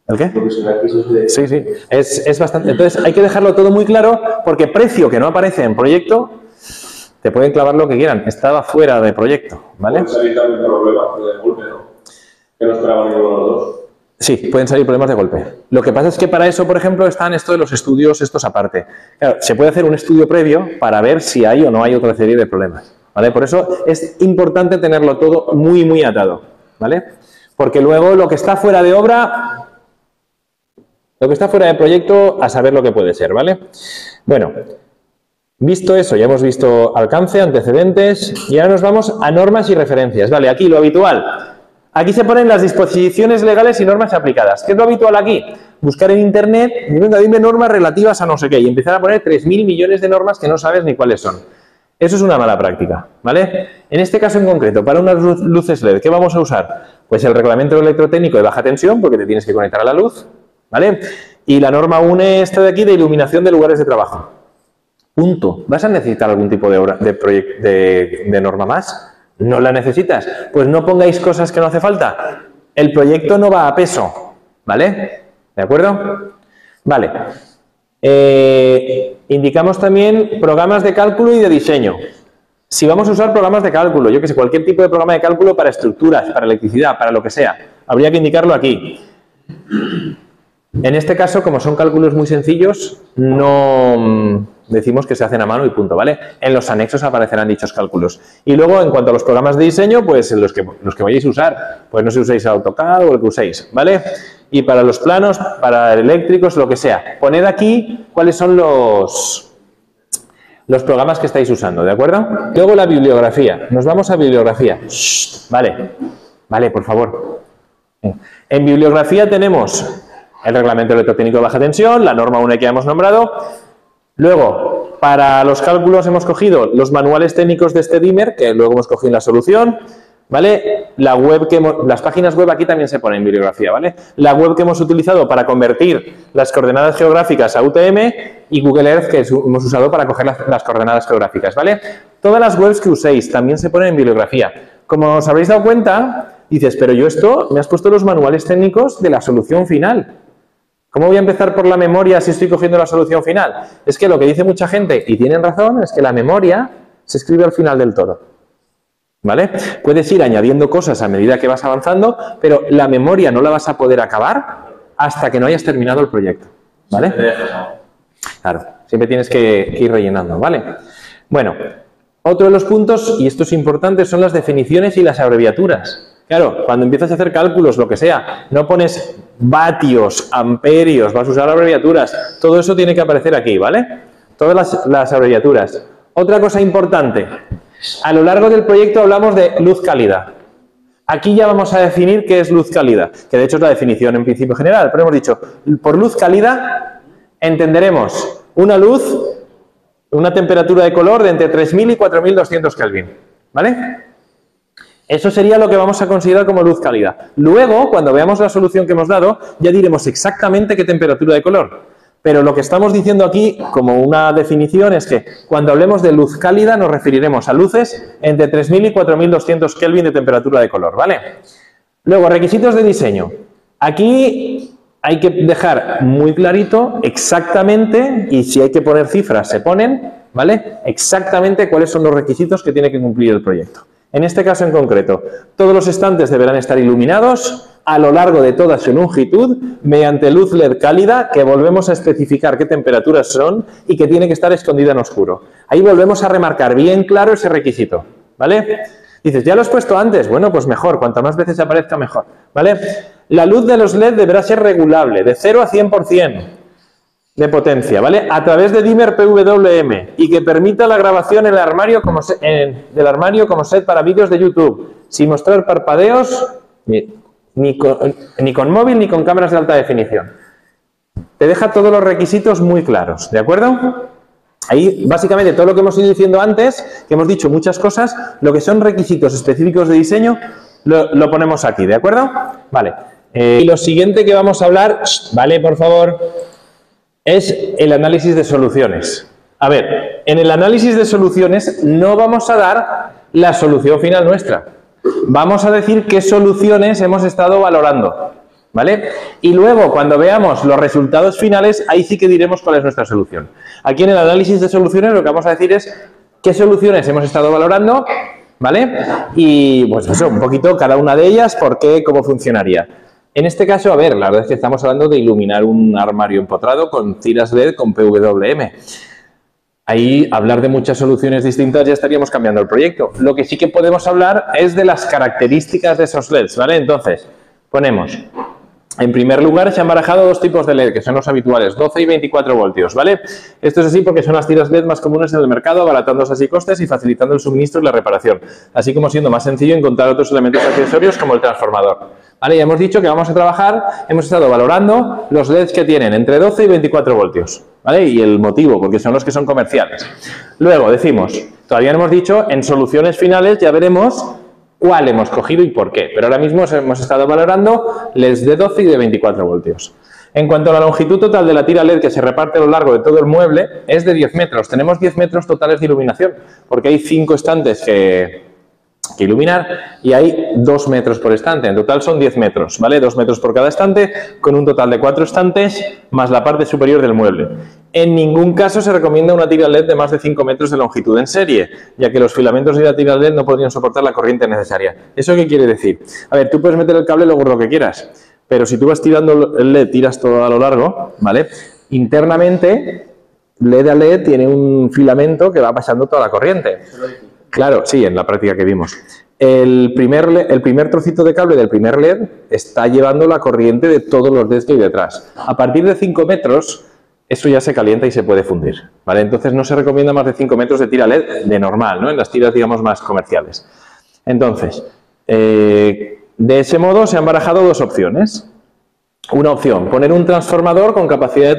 ¿El qué? Porque si aquí se suele- Sí, sí, es bastante. Entonces hay que dejarlo todo muy claro porque precio que no aparece en proyecto, te pueden clavar lo que quieran, estaba fuera de proyecto, ¿vale? Puede salir también problemas de golpe, ¿no? Que no esperaban ninguno de los dos. Sí, pueden salir problemas de golpe. Lo que pasa es que para eso, por ejemplo, están esto de los estudios, estos aparte. Claro, se puede hacer un estudio previo para ver si hay o no hay otra serie de problemas, ¿vale? Por eso es importante tenerlo todo muy, muy atado, ¿vale? Porque luego lo que está fuera de obra, lo que está fuera de proyecto, a saber lo que puede ser, ¿vale? Bueno, visto eso, ya hemos visto alcance, antecedentes, y ahora nos vamos a normas y referencias. Vale, aquí lo habitual. Aquí se ponen las disposiciones legales y normas aplicadas. ¿Qué es lo habitual aquí? Buscar en internet y venga, dime normas relativas a no sé qué, y empezar a poner 3.000 millones de normas que no sabes ni cuáles son. Eso es una mala práctica, ¿vale? En este caso en concreto, para unas luces LED, ¿qué vamos a usar? Pues el reglamento electrotécnico de baja tensión, porque te tienes que conectar a la luz, ¿vale? Y la norma UNE esta de aquí de iluminación de lugares de trabajo. Punto. ¿Vas a necesitar algún tipo de norma más? ¿No la necesitas? Pues no pongáis cosas que no hace falta. El proyecto no va a peso, ¿vale? ¿De acuerdo? Vale. Indicamos también programas de cálculo y de diseño. Si vamos a usar programas de cálculo, yo que sé, cualquier tipo de programa de cálculo para estructuras, para electricidad, para lo que sea, habría que indicarlo aquí. En este caso, como son cálculos muy sencillos, no decimos que se hacen a mano y punto, ¿vale? En los anexos aparecerán dichos cálculos. Y luego, en cuanto a los programas de diseño, pues los que vayáis a usar, pues no sé si uséis AutoCAD o el que uséis, ¿vale? Y para los planos, para eléctricos, lo que sea. Poned aquí cuáles son los programas que estáis usando, ¿de acuerdo? Luego la bibliografía. Nos vamos a bibliografía. Shh, vale, vale, por favor. En bibliografía tenemos el reglamento electrotécnico de baja tensión, la norma UNE que ya hemos nombrado. Luego, para los cálculos hemos cogido los manuales técnicos de este dimmer, que luego hemos cogido en la solución, ¿vale? Las páginas web aquí también se ponen en bibliografía, ¿vale? La web que hemos utilizado para convertir las coordenadas geográficas a UTM y Google Earth que hemos usado para coger las coordenadas geográficas, ¿vale? Todas las webs que uséis también se ponen en bibliografía. Como os habréis dado cuenta, dices, pero yo esto, me has puesto los manuales técnicos de la solución final. ¿Cómo voy a empezar por la memoria si estoy cogiendo la solución final? Es que lo que dice mucha gente, y tienen razón, es que la memoria se escribe al final del todo. ¿Vale? Puedes ir añadiendo cosas a medida que vas avanzando, pero la memoria no la vas a poder acabar hasta que no hayas terminado el proyecto. ¿Vale? Claro, siempre tienes que ir rellenando, ¿vale? Bueno, otro de los puntos, y esto es importante, son las definiciones y las abreviaturas. Claro, cuando empiezas a hacer cálculos, lo que sea, no pones vatios, amperios, vas a usar abreviaturas. Todo eso tiene que aparecer aquí, ¿vale? Todas las abreviaturas. Otra cosa importante, a lo largo del proyecto hablamos de luz cálida. Aquí ya vamos a definir qué es luz cálida, que de hecho es la definición en principio general, pero hemos dicho, por luz cálida entenderemos una luz, una temperatura de color de entre 3.000 y 4.200 Kelvin, ¿vale? Eso sería lo que vamos a considerar como luz cálida. Luego, cuando veamos la solución que hemos dado, ya diremos exactamente qué temperatura de color. Pero lo que estamos diciendo aquí, como una definición, es que cuando hablemos de luz cálida nos referiremos a luces entre 3.000 y 4.200 Kelvin de temperatura de color, ¿vale? Luego, requisitos de diseño. Aquí hay que dejar muy clarito exactamente, y si hay que poner cifras, se ponen, ¿vale? Exactamente cuáles son los requisitos que tiene que cumplir el proyecto. En este caso en concreto, todos los estantes deberán estar iluminados a lo largo de toda su longitud mediante luz LED cálida, que volvemos a especificar qué temperaturas son y que tiene que estar escondida en oscuro. Ahí volvemos a remarcar bien claro ese requisito, ¿vale? Dices, ¿ya lo has puesto antes? Bueno, pues mejor, cuantas más veces aparezca mejor, ¿vale? La luz de los LED deberá ser regulable, de 0 a 100% de potencia, ¿vale? A través de dimmer PWM y que permita la grabación en el armario del armario como set para vídeos de YouTube, sin mostrar parpadeos ni con móvil ni con cámaras de alta definición. Te deja todos los requisitos muy claros, ¿de acuerdo? Ahí, básicamente, todo lo que hemos ido diciendo antes, que hemos dicho muchas cosas, lo que son requisitos específicos de diseño, lo ponemos aquí, ¿de acuerdo? Vale. Y lo siguiente que vamos a hablar, ¿vale? Por favor, es el análisis de soluciones. A ver, en el análisis de soluciones no vamos a dar la solución final nuestra. Vamos a decir qué soluciones hemos estado valorando, ¿vale? Y luego, cuando veamos los resultados finales, ahí sí que diremos cuál es nuestra solución. Aquí en el análisis de soluciones lo que vamos a decir es qué soluciones hemos estado valorando, ¿vale? Y pues eso, un poquito cada una de ellas, por qué, cómo funcionaría. En este caso, a ver, la verdad es que estamos hablando de iluminar un armario empotrado con tiras LED con PWM. Ahí, hablar de muchas soluciones distintas ya estaríamos cambiando el proyecto. Lo que sí que podemos hablar es de las características de esos LEDs, ¿vale? Entonces, ponemos, en primer lugar, se han barajado dos tipos de LED, que son los habituales, 12 y 24 voltios, ¿vale? Esto es así porque son las tiras LED más comunes en el mercado, abaratándose así costes y facilitando el suministro y la reparación, así como siendo más sencillo encontrar otros elementos accesorios como el transformador. Vale, ya hemos dicho que vamos a trabajar, hemos estado valorando los LEDs que tienen entre 12 y 24 voltios, ¿vale? Y el motivo, porque son los que son comerciales. Luego decimos, todavía no hemos dicho, en soluciones finales ya veremos cuál hemos cogido y por qué, pero ahora mismo hemos estado valorando LEDs de 12 y de 24 voltios. En cuanto a la longitud total de la tira LED que se reparte a lo largo de todo el mueble, es de 10 metros. Tenemos 10 metros totales de iluminación, porque hay 5 estantes que iluminar y hay 2 metros por estante. En total son 10 metros, ¿vale? 2 metros por cada estante, con un total de 4 estantes más la parte superior del mueble. En ningún caso se recomienda una tira LED de más de 5 metros de longitud en serie, ya que los filamentos de la tira LED no podrían soportar la corriente necesaria. ¿Eso qué quiere decir? A ver, tú puedes meter el cable lo gordo que quieras, pero si tú vas tirando el LED, tiras todo a lo largo, ¿vale? Internamente, LED a LED tiene un filamento que va pasando toda la corriente. Claro, sí, en la práctica que vimos. El primer trocito de cable del primer LED está llevando la corriente de todos los LEDs que hay detrás. A partir de 5 metros, eso ya se calienta y se puede fundir, ¿vale? Entonces no se recomienda más de 5 metros de tira LED de normal, ¿no? En las tiras, digamos, más comerciales. Entonces, de ese modo se han barajado dos opciones. Una opción, poner un transformador con capacidad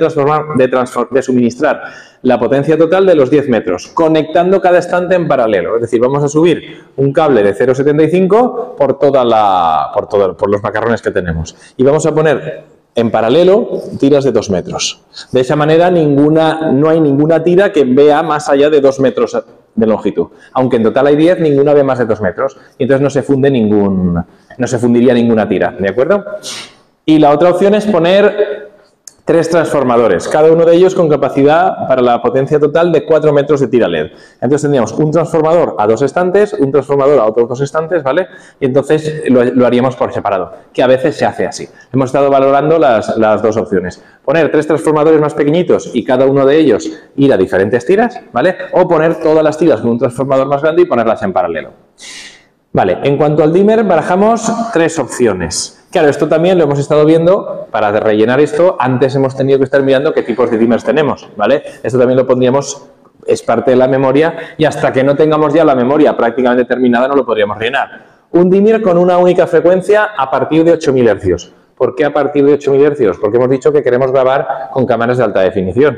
de suministrar la potencia total de los 10 metros, conectando cada estante en paralelo. Es decir, vamos a subir un cable de 0,75 por los macarrones que tenemos. Y vamos a poner en paralelo tiras de 2 metros. De esa manera no hay ninguna tira que vea más allá de 2 metros de longitud. Aunque en total hay 10, ninguna ve más de 2 metros. Y entonces no se fundiría ninguna tira, ¿de acuerdo? Y la otra opción es poner 3 transformadores, cada uno de ellos con capacidad para la potencia total de 4 metros de tira LED. Entonces tendríamos un transformador a 2 estantes, un transformador a otros 2 estantes, ¿vale? Y entonces lo haríamos por separado, que a veces se hace así. Hemos estado valorando las dos opciones. Poner 3 transformadores más pequeñitos y cada uno de ellos ir a diferentes tiras, ¿vale? O poner todas las tiras con un transformador más grande y ponerlas en paralelo. Vale, en cuanto al dimmer, barajamos 3 opciones. Claro, esto también lo hemos estado viendo, para rellenar esto, antes hemos tenido que estar mirando qué tipos de dimmers tenemos, ¿vale? Esto también lo pondríamos, es parte de la memoria, y hasta que no tengamos ya la memoria prácticamente terminada no lo podríamos rellenar. Un dimmer con una única frecuencia a partir de 8000 Hz. ¿Por qué a partir de 8000 Hz? Porque hemos dicho que queremos grabar con cámaras de alta definición.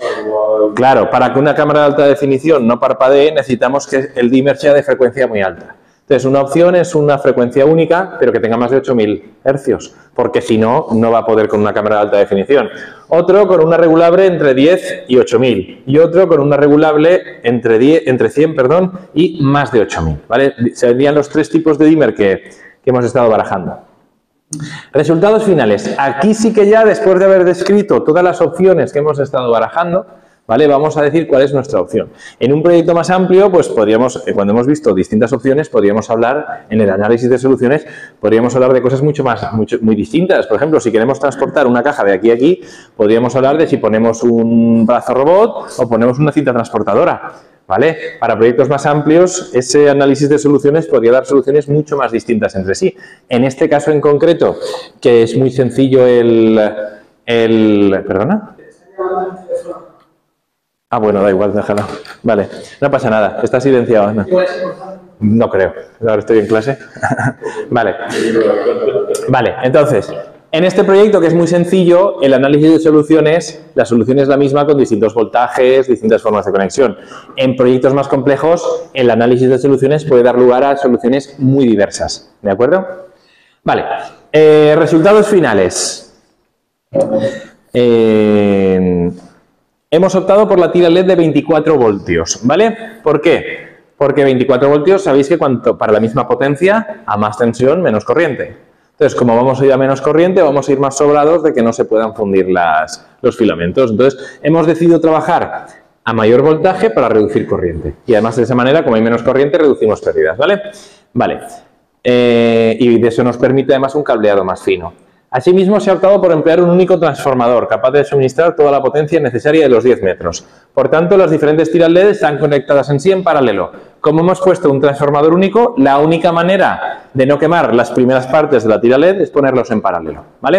Claro, para que una cámara de alta definición no parpadee, necesitamos que el dimmer sea de frecuencia muy alta. Entonces, una opción es una frecuencia única, pero que tenga más de 8000 Hz, porque si no, no va a poder con una cámara de alta definición. Otro con una regulable entre 10 y 8000, y otro con una regulable entre 100 y más de 8000, ¿vale? Serían los 3 tipos de dimmer que hemos estado barajando. Resultados finales. Aquí sí que ya, después de haber descrito todas las opciones que hemos estado barajando, ¿vale? Vamos a decir cuál es nuestra opción. En un proyecto más amplio, pues podríamos, cuando hemos visto distintas opciones, podríamos hablar, en el análisis de soluciones, podríamos hablar de cosas muy distintas. Por ejemplo, si queremos transportar una caja de aquí a aquí, podríamos hablar de si ponemos un brazo robot o ponemos una cinta transportadora, ¿vale? Para proyectos más amplios, ese análisis de soluciones podría dar soluciones mucho más distintas entre sí. En este caso en concreto, que es muy sencillo ¿Perdona? Ah, bueno, da igual, déjalo. Vale, no pasa nada, está silenciado. No creo, ahora estoy en clase. Vale, entonces, en este proyecto que es muy sencillo, el análisis de soluciones, la solución es la misma con distintos voltajes, distintas formas de conexión. En proyectos más complejos, el análisis de soluciones puede dar lugar a soluciones muy diversas, ¿de acuerdo? Vale, resultados finales. Hemos optado por la tira LED de 24 voltios, ¿vale? ¿Por qué? Porque 24 voltios, sabéis que para la misma potencia, a más tensión, menos corriente. Entonces, como vamos a ir a menos corriente, vamos a ir más sobrados de que no se puedan fundir los filamentos. Entonces, hemos decidido trabajar a mayor voltaje para reducir corriente. Y además, de esa manera, como hay menos corriente, reducimos pérdidas, ¿vale? Vale. Y de eso nos permite además un cableado más fino. Asimismo, se ha optado por emplear un único transformador capaz de suministrar toda la potencia necesaria de los 10 metros. Por tanto, las diferentes tiras LED están conectadas en sí en paralelo. Como hemos puesto un transformador único, la única manera de no quemar las primeras partes de la tira LED es ponerlos en paralelo, ¿vale?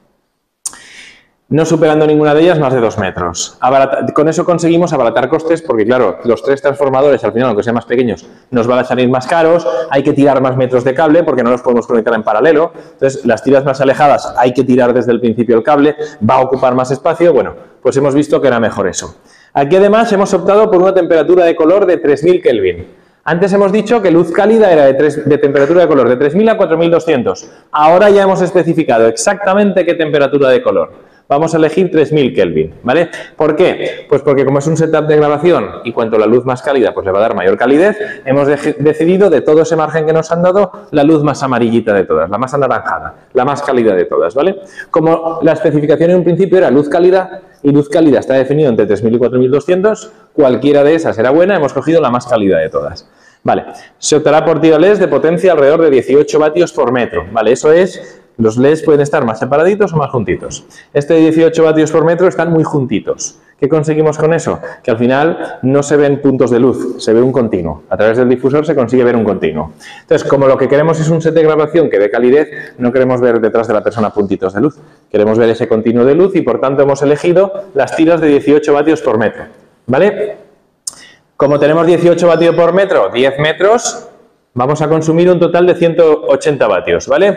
No superando ninguna de ellas más de 2 metros. Con eso conseguimos abaratar costes porque, claro, los 3 transformadores, al final, aunque sean más pequeños, nos van a salir más caros, hay que tirar más metros de cable porque no los podemos conectar en paralelo. Entonces, las tiras más alejadas hay que tirar desde el principio el cable, va a ocupar más espacio. Bueno, pues hemos visto que era mejor eso. Aquí, además, hemos optado por una temperatura de color de 3000 Kelvin. Antes hemos dicho que luz cálida era de temperatura de color de 3000 a 4200. Ahora ya hemos especificado exactamente qué temperatura de color. Vamos a elegir 3000 Kelvin, ¿vale? ¿Por qué? Pues porque como es un setup de grabación y cuanto la luz más cálida pues le va a dar mayor calidez, hemos decidido de todo ese margen que nos han dado la luz más amarillita de todas, la más anaranjada, la más cálida de todas, ¿vale? Como la especificación en un principio era luz cálida y luz cálida está definido entre 3000 y 4200, cualquiera de esas era buena, hemos cogido la más cálida de todas. Vale, se optará por tiras LED de potencia alrededor de 18 vatios por metro, ¿vale? Eso es... Los LEDs pueden estar más separaditos o más juntitos. Este de 18 vatios por metro están muy juntitos. ¿Qué conseguimos con eso? Que al final no se ven puntos de luz, se ve un continuo. A través del difusor se consigue ver un continuo. Entonces, como lo que queremos es un set de grabación que dé calidez, no queremos ver detrás de la persona puntitos de luz. Queremos ver ese continuo de luz y, por tanto, hemos elegido las tiras de 18 vatios por metro. ¿Vale? Como tenemos 18 vatios por metro, 10 metros, vamos a consumir un total de 180 vatios. ¿Vale?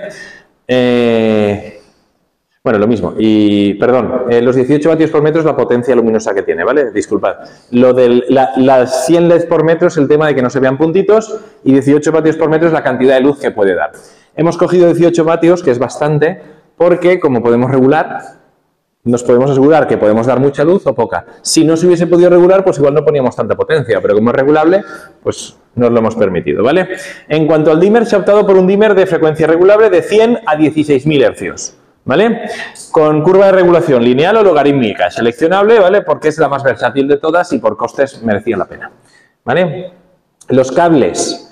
Bueno, lo mismo. Y, perdón, los 18 vatios por metro es la potencia luminosa que tiene, ¿vale? Disculpad. Lo de las 100 LEDs por metro es el tema de que no se vean puntitos y 18 vatios por metro es la cantidad de luz que puede dar. Hemos cogido 18 vatios, que es bastante, porque como podemos regular, nos podemos asegurar que podemos dar mucha luz o poca. Si no se hubiese podido regular, pues igual no poníamos tanta potencia, pero como es regulable, pues nos lo hemos permitido, ¿vale? En cuanto al dimmer, se ha optado por un dimmer de frecuencia regulable de 100 a 16.000 hercios, ¿vale? Con curva de regulación lineal o logarítmica, seleccionable, ¿vale? Porque es la más versátil de todas y por costes merecía la pena, ¿vale? Los cables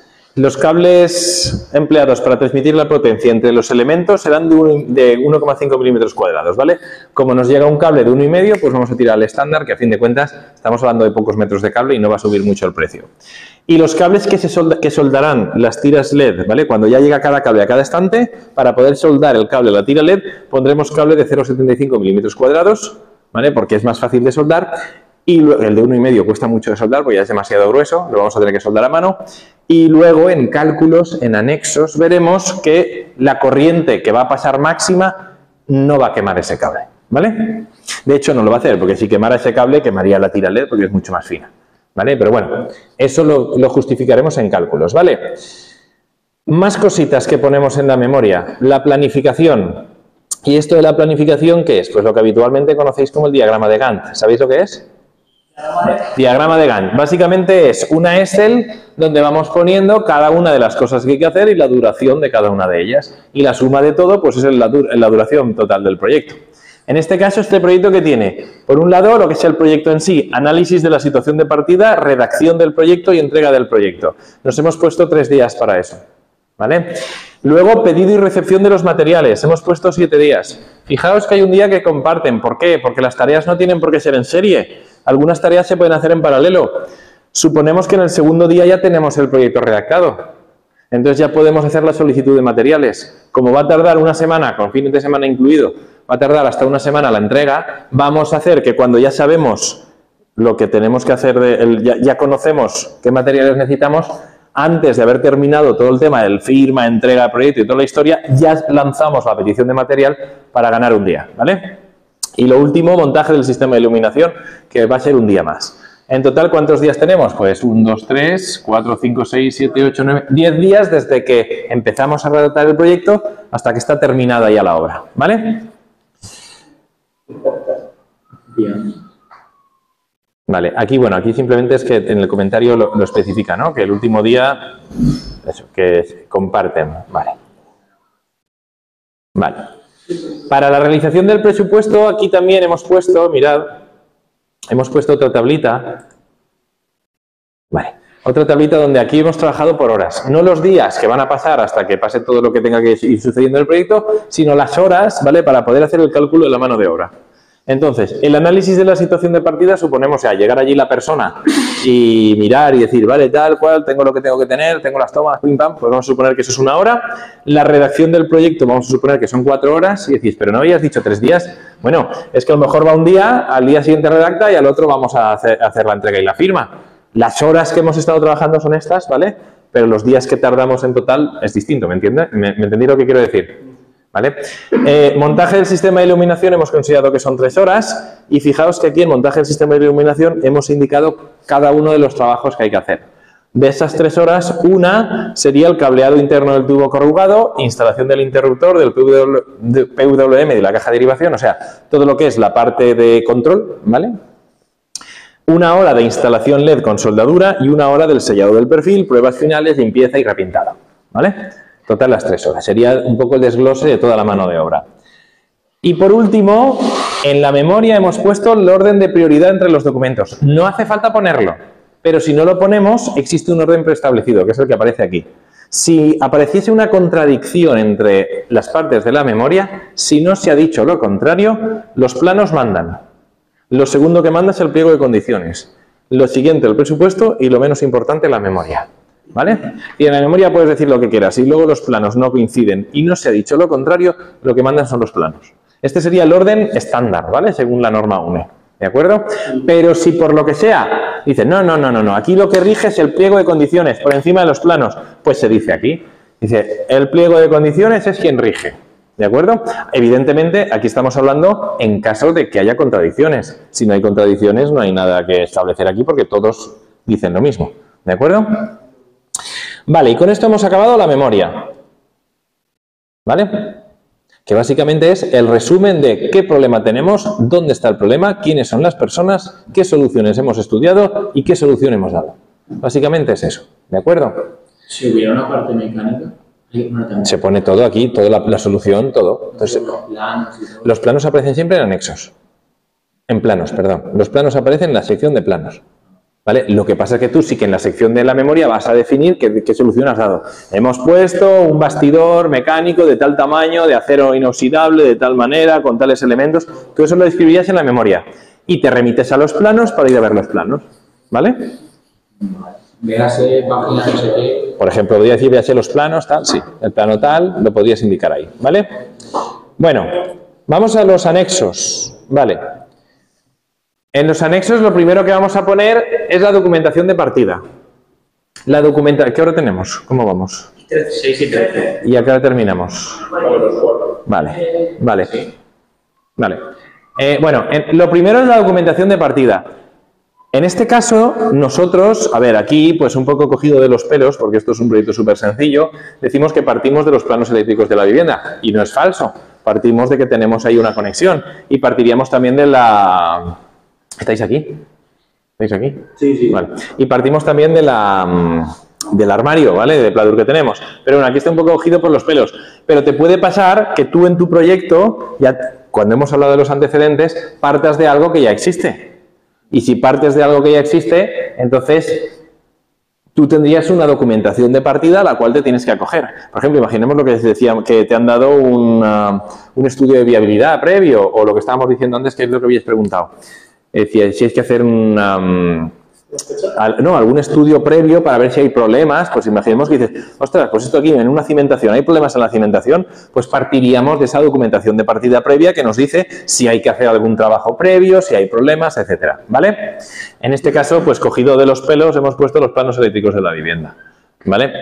empleados para transmitir la potencia entre los elementos serán de 1,5 milímetros cuadrados, ¿vale? Como nos llega un cable de 1,5, pues vamos a tirar al estándar, que a fin de cuentas estamos hablando de pocos metros de cable y no va a subir mucho el precio. Y los cables que soldarán las tiras LED, ¿vale? Cuando ya llega cada cable a cada estante, para poder soldar el cable a la tira LED, pondremos cable de 0,75 milímetros cuadrados, ¿vale? Porque es más fácil de soldar. Y el de 1,5 cuesta mucho de soldar porque ya es demasiado grueso, lo vamos a tener que soldar a mano. Y luego en cálculos, en anexos, veremos que la corriente que va a pasar máxima no va a quemar ese cable, ¿vale? De hecho no lo va a hacer porque si quemara ese cable quemaría la tira LED porque es mucho más fina, ¿vale? Pero bueno, eso lo justificaremos en cálculos, ¿vale? Más cositas que ponemos en la memoria. La planificación. ¿Y esto de la planificación qué es? Pues lo que habitualmente conocéis como el diagrama de Gantt. ¿Sabéis lo que es? Diagrama de Gantt. Básicamente es una Excel donde vamos poniendo cada una de las cosas que hay que hacer y la duración de cada una de ellas. Y la suma de todo pues es la duración total del proyecto. En este caso, este proyecto que tiene, por un lado, lo que es el proyecto en sí, análisis de la situación de partida, redacción del proyecto y entrega del proyecto. Nos hemos puesto 3 días para eso, ¿vale? Luego, pedido y recepción de los materiales. Hemos puesto 7 días. Fijaos que hay un día que comparten. ¿Por qué? Porque las tareas no tienen por qué ser en serie. Algunas tareas se pueden hacer en paralelo. Suponemos que en el segundo día ya tenemos el proyecto redactado. Entonces ya podemos hacer la solicitud de materiales. Como va a tardar una semana, con fines de semana incluido, va a tardar hasta una semana la entrega, vamos a hacer que cuando ya sabemos lo que tenemos que hacer, ya conocemos qué materiales necesitamos, antes de haber terminado todo el tema del firma, entrega del proyecto y toda la historia, ya lanzamos la petición de material para ganar un día, ¿vale? Y lo último, montaje del sistema de iluminación, que va a ser un día más. En total, ¿cuántos días tenemos? Pues 1, 2, 3, 4, 5, 6, 7, 8, 9, 10 días desde que empezamos a redactar el proyecto hasta que está terminada ya la obra, ¿vale? Bien. Vale, aquí, bueno, aquí simplemente es que en el comentario lo especifica, ¿no? Que el último día, eso, que comparten, vale. Vale. Para la realización del presupuesto, aquí también hemos puesto, mirad, hemos puesto otra tablita. Vale. Otra tablita donde aquí hemos trabajado por horas. No los días que van a pasar hasta que pase todo lo que tenga que ir sucediendo en el proyecto, sino las horas, ¿vale? Para poder hacer el cálculo de la mano de obra. Entonces, el análisis de la situación de partida, suponemos, llegar allí la persona y mirar y decir, vale, tal cual, tengo lo que tengo que tener, tengo las tomas, pim, pam, pues vamos a suponer que eso es 1 hora. La redacción del proyecto, vamos a suponer que son 4 horas y decís, pero no habías dicho 3 días. Bueno, es que a lo mejor va un día, al día siguiente redacta y al otro vamos a hacer la entrega y la firma. Las horas que hemos estado trabajando son estas, ¿vale? Pero los días que tardamos en total es distinto, ¿me entiendes? ¿Me entendí lo que quiero decir? ¿Vale? Montaje del sistema de iluminación hemos considerado que son 3 horas y fijaos que aquí en montaje del sistema de iluminación hemos indicado cada uno de los trabajos que hay que hacer. De esas 3 horas, una sería el cableado interno del tubo corrugado, instalación del interruptor, del PWM, de la caja de derivación, o sea, todo lo que es la parte de control, ¿vale? 1 hora de instalación LED con soldadura y 1 hora del sellado del perfil, pruebas finales, limpieza y repintada, ¿vale? Total las 3 horas. Sería un poco el desglose de toda la mano de obra. Y por último, en la memoria hemos puesto el orden de prioridad entre los documentos. No hace falta ponerlo, pero si no lo ponemos, existe un orden preestablecido, que es el que aparece aquí. Si apareciese una contradicción entre las partes de la memoria, si no se ha dicho lo contrario, los planos mandan. Lo segundo que manda es el pliego de condiciones. Lo siguiente, el presupuesto y lo menos importante, la memoria. ¿Vale? Y en la memoria puedes decir lo que quieras. Si luego los planos no coinciden y no se ha dicho lo contrario, lo que mandan son los planos. Este sería el orden estándar, ¿vale? Según la norma UNE. ¿De acuerdo? Pero si por lo que sea, dice, no, aquí lo que rige es el pliego de condiciones por encima de los planos, pues se dice aquí. Dice, el pliego de condiciones es quien rige. ¿De acuerdo? Evidentemente, aquí estamos hablando en caso de que haya contradicciones. Si no hay contradicciones, no hay nada que establecer aquí porque todos dicen lo mismo. ¿De acuerdo? Vale, y con esto hemos acabado la memoria. ¿Vale? Que básicamente es el resumen de qué problema tenemos, dónde está el problema, quiénes son las personas, qué soluciones hemos estudiado y qué solución hemos dado. Básicamente es eso. ¿De acuerdo? Si hubiera una parte mecánica, se pone todo aquí, toda la solución, todo. Entonces, los planos aparecen siempre en anexos. En planos, perdón. Los planos aparecen en la sección de planos. ¿Vale? Lo que pasa es que tú sí que en la sección de la memoria vas a definir qué solución has dado. Hemos puesto un bastidor mecánico de tal tamaño, de acero inoxidable, de tal manera, con tales elementos. Todo eso lo describirías en la memoria. Y te remites a los planos para ir a ver los planos. ¿Vale? Véase páginas, no sé qué. Por ejemplo, podría decir, véase los planos, tal, sí. El plano tal, lo podrías indicar ahí. ¿Vale? Bueno, vamos a los anexos. ¿Vale? En los anexos lo primero que vamos a poner es la documentación de partida. La documentación, ¿qué hora tenemos? ¿Cómo vamos? 6 y 13. ¿Y a qué hora terminamos? Vale, vale. Vale. Bueno, lo primero es la documentación de partida. En este caso, nosotros, a ver, aquí pues un poco cogido de los pelos, porque esto es un proyecto súper sencillo, decimos que partimos de los planos eléctricos de la vivienda, y no es falso. Partimos de que tenemos ahí una conexión, y partiríamos también de la... ¿Estáis aquí? ¿Estáis aquí? Sí, sí. Vale. Y partimos también de del armario, ¿vale? De pladur que tenemos. Pero bueno, aquí está un poco cogido por los pelos. Pero te puede pasar que tú en tu proyecto, ya cuando hemos hablado de los antecedentes, partas de algo que ya existe. Y si partes de algo que ya existe, entonces tú tendrías una documentación de partida a la cual te tienes que acoger. Por ejemplo, imaginemos lo que decía, que te han dado un estudio de viabilidad previo, o lo que estábamos diciendo antes, que es lo que habías preguntado. Es decir, si hay que hacer algún estudio previo para ver si hay problemas, pues imaginemos que dices, ostras, pues esto aquí en una cimentación, ¿hay problemas en la cimentación? Pues partiríamos de esa documentación de partida previa que nos dice si hay que hacer algún trabajo previo, si hay problemas, etcétera, ¿vale? En este caso, pues cogido de los pelos, hemos puesto los planos eléctricos de la vivienda, ¿vale?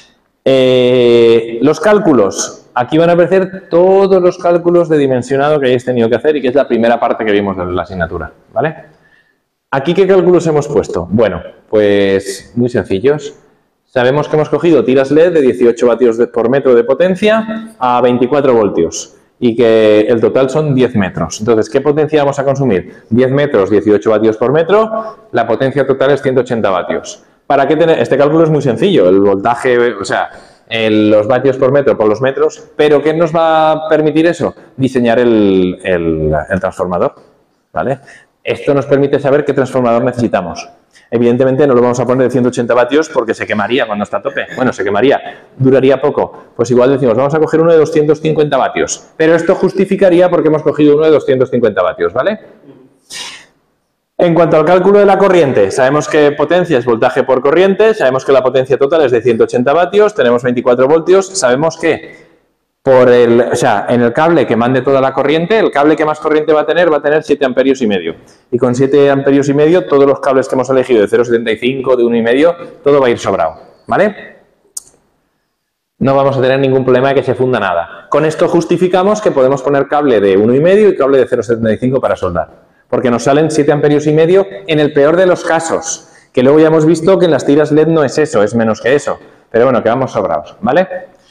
Los cálculos. Aquí van a aparecer todos los cálculos de dimensionado que hayáis tenido que hacer y que es la primera parte que vimos de la asignatura, ¿vale? ¿Aquí qué cálculos hemos puesto? Bueno, pues muy sencillos. Sabemos que hemos cogido tiras LED de 18 vatios por metro de potencia a 24 voltios y que el total son 10 metros. Entonces, ¿qué potencia vamos a consumir? 10 metros, 18 vatios por metro, la potencia total es 180 vatios. ¿Para qué tener? Este cálculo es muy sencillo, el voltaje, o sea, los vatios por metro por los metros, pero ¿qué nos va a permitir eso? Diseñar el transformador, ¿vale? Esto nos permite saber qué transformador necesitamos. Evidentemente no lo vamos a poner de 180 vatios porque se quemaría cuando está a tope. Bueno, se quemaría, duraría poco. Pues igual decimos, vamos a coger uno de 250 vatios. Pero esto justificaría porque hemos cogido uno de 250 vatios, ¿vale? En cuanto al cálculo de la corriente, sabemos que potencia es voltaje por corriente, sabemos que la potencia total es de 180 vatios, tenemos 24 voltios, sabemos que en el cable que mande toda la corriente, el cable que más corriente va a tener 7 amperios y medio. Y con 7 amperios y medio, todos los cables que hemos elegido de 0,75, de 1,5, todo va a ir sobrado, ¿vale? No vamos a tener ningún problema de que se funda nada. Con esto justificamos que podemos poner cable de 1,5 y cable de 0,75 para soldar. Porque nos salen 7 amperios y medio en el peor de los casos. Que luego ya hemos visto que en las tiras LED no es eso, es menos que eso. Pero bueno, quedamos sobrados, ¿vale?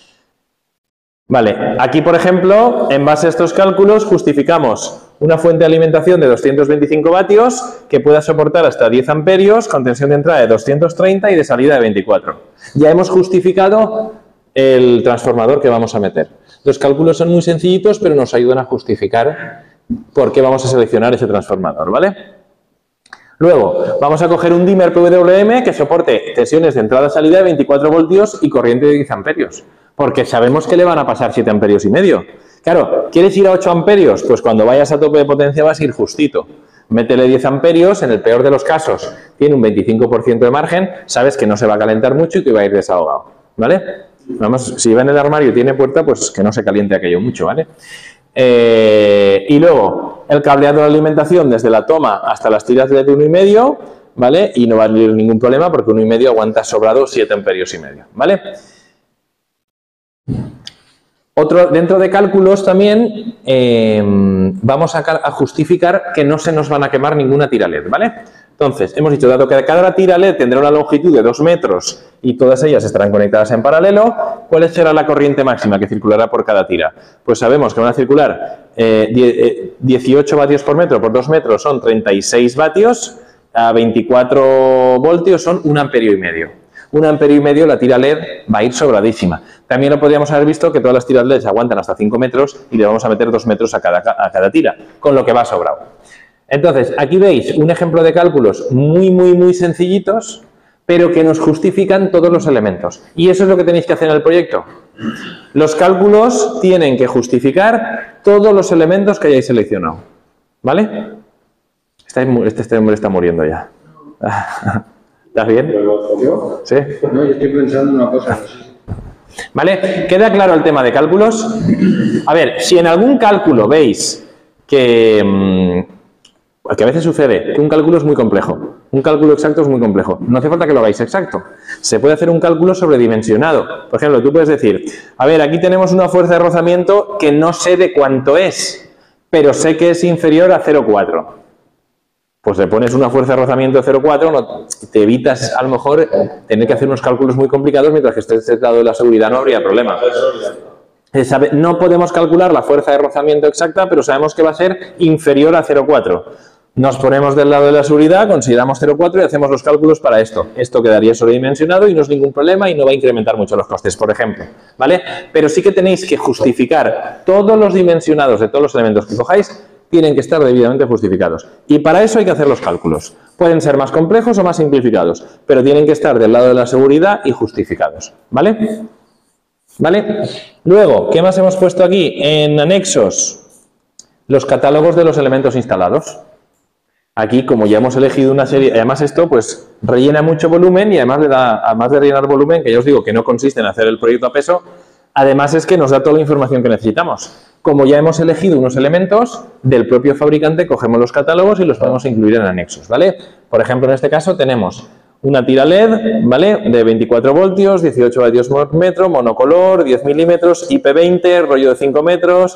Vale, aquí por ejemplo, en base a estos cálculos, justificamos una fuente de alimentación de 225 vatios que pueda soportar hasta 10 amperios con tensión de entrada de 230 y de salida de 24. Ya hemos justificado el transformador que vamos a meter. Los cálculos son muy sencillitos, pero nos ayudan a justificar por qué vamos a seleccionar ese transformador, ¿vale? Luego, vamos a coger un dimmer PWM que soporte tensiones de entrada-salida de 24 voltios y corriente de 10 amperios, porque sabemos que le van a pasar 7 amperios y medio. Claro, ¿quieres ir a 8 amperios? Pues cuando vayas a tope de potencia vas a ir justito. Métele 10 amperios, en el peor de los casos tiene un 25% de margen, sabes que no se va a calentar mucho y que va a ir desahogado, ¿vale? Vamos, si va en el armario y tiene puerta, pues que no se caliente aquello mucho, ¿vale? Y luego el cableado de alimentación desde la toma hasta las tiras de 1,5, ¿vale? Y no va a haber ningún problema porque 1,5 aguanta sobrado 7 amperios y medio, ¿vale? Dentro de cálculos también vamos a justificar que no se nos van a quemar ninguna tira LED, ¿vale? Entonces, hemos dicho, dado que cada tira LED tendrá una longitud de 2 metros y todas ellas estarán conectadas en paralelo, ¿cuál será la corriente máxima que circulará por cada tira? Pues sabemos que van a circular 18 vatios por metro por 2 metros son 36 vatios, a 24 voltios son 1,5 amperio. 1,5 amperio la tira LED va a ir sobradísima. También lo podríamos haber visto que todas las tiras LED aguantan hasta 5 metros y le vamos a meter 2 metros a cada tira, con lo que va sobrado. Entonces, aquí veis un ejemplo de cálculos muy sencillitos, pero que nos justifican todos los elementos. Y eso es lo que tenéis que hacer en el proyecto. Los cálculos tienen que todos los elementos que hayáis seleccionado. ¿Vale? Este hombre está muriendo ya. ¿Estás bien? ¿Yo? ¿Sí? No, yo estoy pensando en una cosa. ¿Vale? ¿Queda claro el tema de cálculos? A ver, si en algún cálculo veis que a veces sucede que un cálculo es muy complejo, un cálculo exacto es muy complejo, no hace falta que lo hagáis exacto, se puede hacer un cálculo sobredimensionado. Por ejemplo, tú puedes decir, a ver, aquí tenemos una fuerza de rozamiento que no sé de cuánto es, pero sé que es inferior a 0,4. Pues le pones una fuerza de rozamiento de 0,4, te evitas a lo mejor tener que hacer unos cálculos muy complicados, mientras que estés dado de la seguridad no habría problema. No podemos calcular la fuerza de rozamiento exacta, pero sabemos que va a ser inferior a 0,4. Nos ponemos del lado de la seguridad, consideramos 0,4 y hacemos los cálculos para esto. Esto quedaría sobredimensionado y no es ningún problema y no va a incrementar mucho los costes, por ejemplo, ¿vale? Pero sí que tenéis que justificar todos los dimensionados de todos los elementos que cojáis, tienen que estar debidamente justificados. Y para eso hay que hacer los cálculos. Pueden ser más complejos o más simplificados, pero tienen que estar del lado de la seguridad y justificados, ¿vale? ¿Vale? Luego, ¿qué más hemos puesto aquí? En anexos, los catálogos de los elementos instalados. Aquí, como ya hemos elegido una serie, además esto pues rellena mucho volumen y además además de rellenar volumen, que ya os digo que no consiste en hacer el proyecto a peso, además es que nos da toda la información que necesitamos. Como ya hemos elegido unos elementos, del propio fabricante cogemos los catálogos y los podemos incluir en anexos, ¿vale? Por ejemplo, en este caso tenemos una tira LED, ¿vale? De 24 voltios, 18 vatios por metro, monocolor, 10 milímetros, IP20, rollo de 5 metros,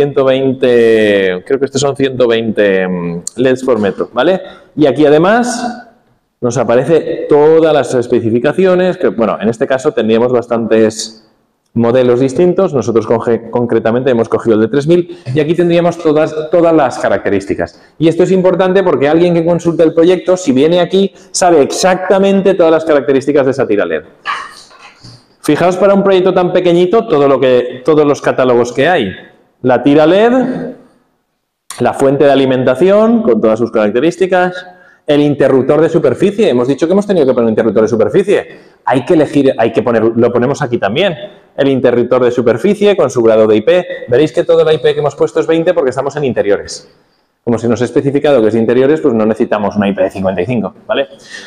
120, creo que estos son 120 LEDs por metro, ¿vale? Y aquí además nos aparece todas las especificaciones, que bueno, en este caso tendríamos bastantes modelos distintos, nosotros concretamente hemos cogido el de 3000 y aquí tendríamos todas las características. Y esto es importante porque alguien que consulte el proyecto, si viene aquí, sabe exactamente todas las características de esa tira LED. Fijaos para un proyecto tan pequeñito todos los catálogos que hay. La tira LED, la fuente de alimentación con todas sus características, el interruptor de superficie. Hemos dicho que hemos tenido que poner un interruptor de superficie. Hay que elegir, lo ponemos aquí también. El interruptor de superficie con su grado de IP. Veréis que todo el IP que hemos puesto es 20 porque estamos en interiores. Como si nos he especificado que es de interiores, pues no necesitamos una IP de 55, ¿vale?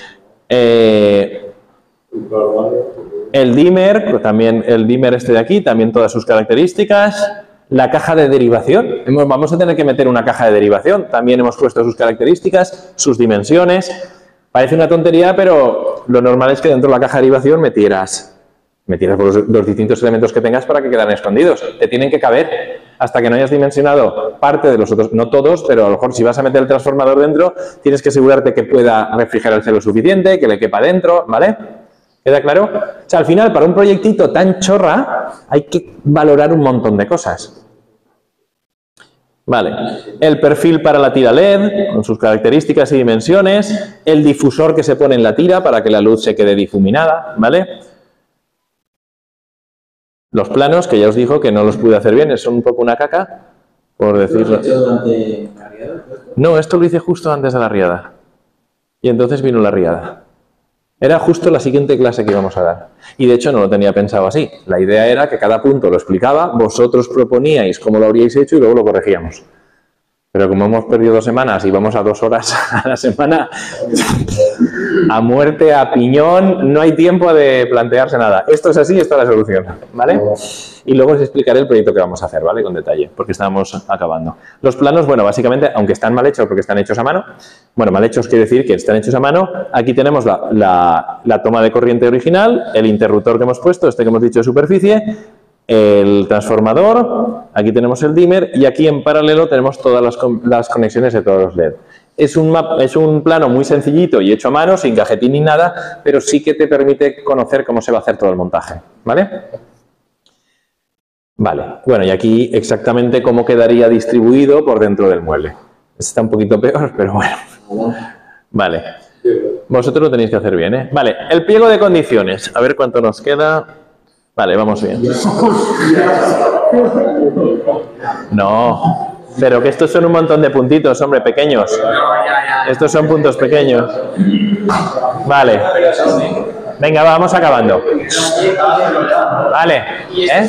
El dimmer, pues también el dimmer este de aquí, también todas sus características. La caja de derivación, vamos a tener que meter una caja de derivación, también hemos puesto sus características, sus dimensiones. Parece una tontería, pero lo normal es que dentro de la caja de derivación metieras los distintos elementos que tengas para que quedan escondidos. Te tienen que caber hasta que no hayas dimensionado parte de los otros, no todos, pero a lo mejor si vas a meter el transformador dentro, tienes que asegurarte que pueda refrigerar lo suficiente, que le quepa dentro, ¿vale? ¿Queda claro? O sea, al final, para un proyectito tan chorra, hay que valorar un montón de cosas. Vale. El perfil para la tira LED, con sus características y dimensiones. El difusor que se pone en la tira para que la luz se quede difuminada, ¿vale? Los planos, que ya os dijo que no los pude hacer bien, son un poco una caca, por decirlo. ¿Lo has hecho durante la riada? No, esto lo hice justo antes de la riada. Y entonces vino la riada. Era justo la siguiente clase que íbamos a dar. Y de hecho no lo tenía pensado así. La idea era que cada punto lo explicaba, vosotros proponíais cómo lo habríais hecho y luego lo corregíamos. Pero como hemos perdido 2 semanas y vamos a 2 horas a la semana, a muerte, a piñón, no hay tiempo de plantearse nada. Esto es así, esta es la solución, ¿vale? Y luego os explicaré el proyecto que vamos a hacer, ¿vale? Con detalle, porque estamos acabando. Los planos, bueno, básicamente, aunque están mal hechos porque están hechos a mano, bueno, mal hechos quiere decir que están hechos a mano, aquí tenemos la toma de corriente original, el interruptor que hemos puesto, este que hemos dicho de superficie, el transformador, aquí tenemos el dimmer y aquí en paralelo tenemos todas las conexiones de todos los LED. Es un plano muy sencillito y hecho a mano, sin cajetín ni nada, pero sí que te permite conocer cómo se va a hacer todo el montaje, ¿vale? Vale, bueno, y aquí exactamente cómo quedaría distribuido por dentro del mueble. Está un poquito peor, pero bueno. Vale. Vosotros lo tenéis que hacer bien, ¿eh? Vale, el pliego de condiciones. A ver cuánto nos queda. Vale, vamos bien. No, pero que estos son un montón de puntitos, hombre, pequeños. Estos son puntos pequeños. Vale. Venga, vamos acabando. Vale. ¿Eh?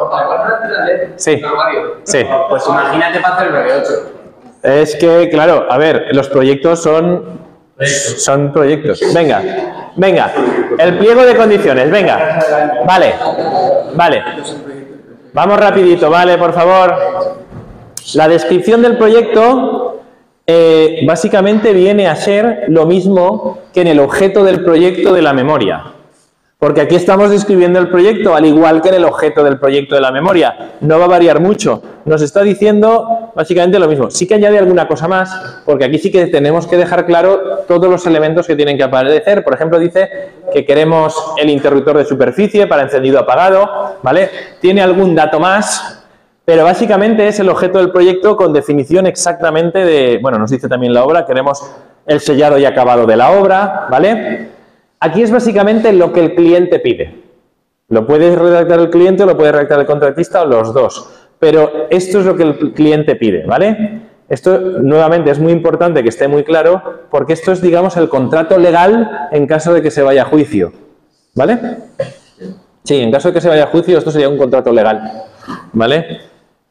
Sí. Sí. Pues imagínate para hacer el BB8. Es que, claro, a ver, los proyectos son proyectos. Venga, venga. El pliego de condiciones, venga. Vale, vale. Vamos rapidito, vale, por favor. La descripción del proyecto básicamente viene a ser lo mismo que en el objeto del proyecto de la memoria. Porque aquí estamos describiendo el proyecto, al igual que en el objeto del proyecto de la memoria. No va a variar mucho. Nos está diciendo básicamente lo mismo. Sí que añade alguna cosa más, porque aquí sí que tenemos que dejar claro todos los elementos que tienen que aparecer. Por ejemplo, dice que queremos el interruptor de superficie para encendido-apagado, ¿vale? Tiene algún dato más, pero básicamente es el objeto del proyecto con definición exactamente de... Bueno, nos dice también la obra, queremos el sellado y acabado de la obra, ¿vale? Aquí es básicamente lo que el cliente pide. Lo puede redactar el cliente o lo puede redactar el contratista o los dos. Pero esto es lo que el cliente pide, ¿vale? Esto, nuevamente, es muy importante que esté muy claro porque esto es, digamos, el contrato legal en caso de que se vaya a juicio, ¿vale? Sí, en caso de que se vaya a juicio, esto sería un contrato legal, ¿vale?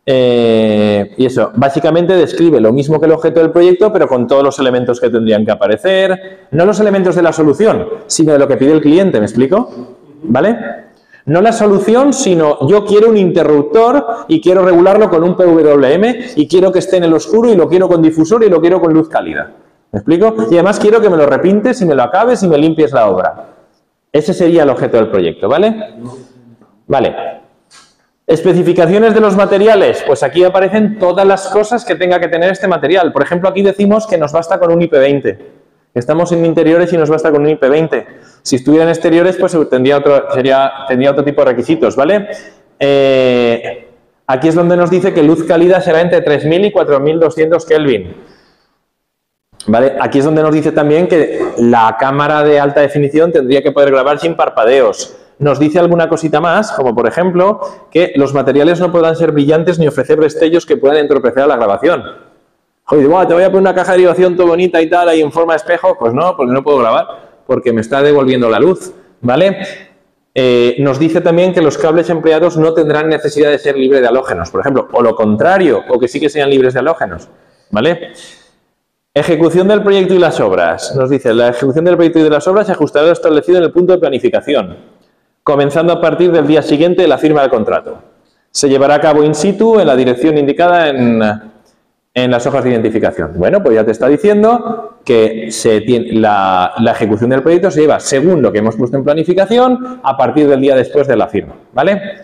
Y eso, básicamente describe lo mismo que el objeto del proyecto, pero con todos los elementos que tendrían que aparecer. No los elementos de la solución, sino de lo que pide el cliente, ¿me explico? ¿Vale? No la solución, sino yo quiero un interruptor y quiero regularlo con un PWM y quiero que esté en el oscuro y lo quiero con difusor y lo quiero con luz cálida. ¿Me explico? Y además quiero que me lo repintes y me lo acabes y me limpies la obra. Ese sería el objeto del proyecto, ¿vale? Vale. Especificaciones de los materiales, pues aquí aparecen todas las cosas que tenga que tener este material. Por ejemplo, aquí decimos que nos basta con un IP20. Estamos en interiores y nos basta con un IP20. Si estuviera en exteriores, pues tendría otro tipo de requisitos, ¿vale? Aquí es donde nos dice que luz cálida será entre 3000 y 4200 Kelvin. ¿Vale? Aquí es donde nos dice también que la cámara de alta definición tendría que poder grabar sin parpadeos. nos dice alguna cosita más, como por ejemplo, que los materiales no podrán ser brillantes ni ofrecer destellos que puedan entorpecer a la grabación. Oye, bueno, te voy a poner una caja de derivación todo bonita y tal, ahí en forma de espejo. Pues no, porque no puedo grabar, porque me está devolviendo la luz, ¿vale? Nos dice también que los cables empleados no tendrán necesidad de ser libres de halógenos, por ejemplo, o lo contrario, o que sí que sean libres de halógenos, ¿vale? Ejecución del proyecto y las obras. Nos dice, la ejecución del proyecto y de las obras se ajustará a lo establecido en el punto de planificación, comenzando a partir del día siguiente de la firma del contrato. Se llevará a cabo in situ en la dirección indicada en las hojas de identificación. Bueno, pues ya te está diciendo que la ejecución del proyecto se lleva según lo que hemos puesto en planificación a partir del día después de la firma, ¿vale?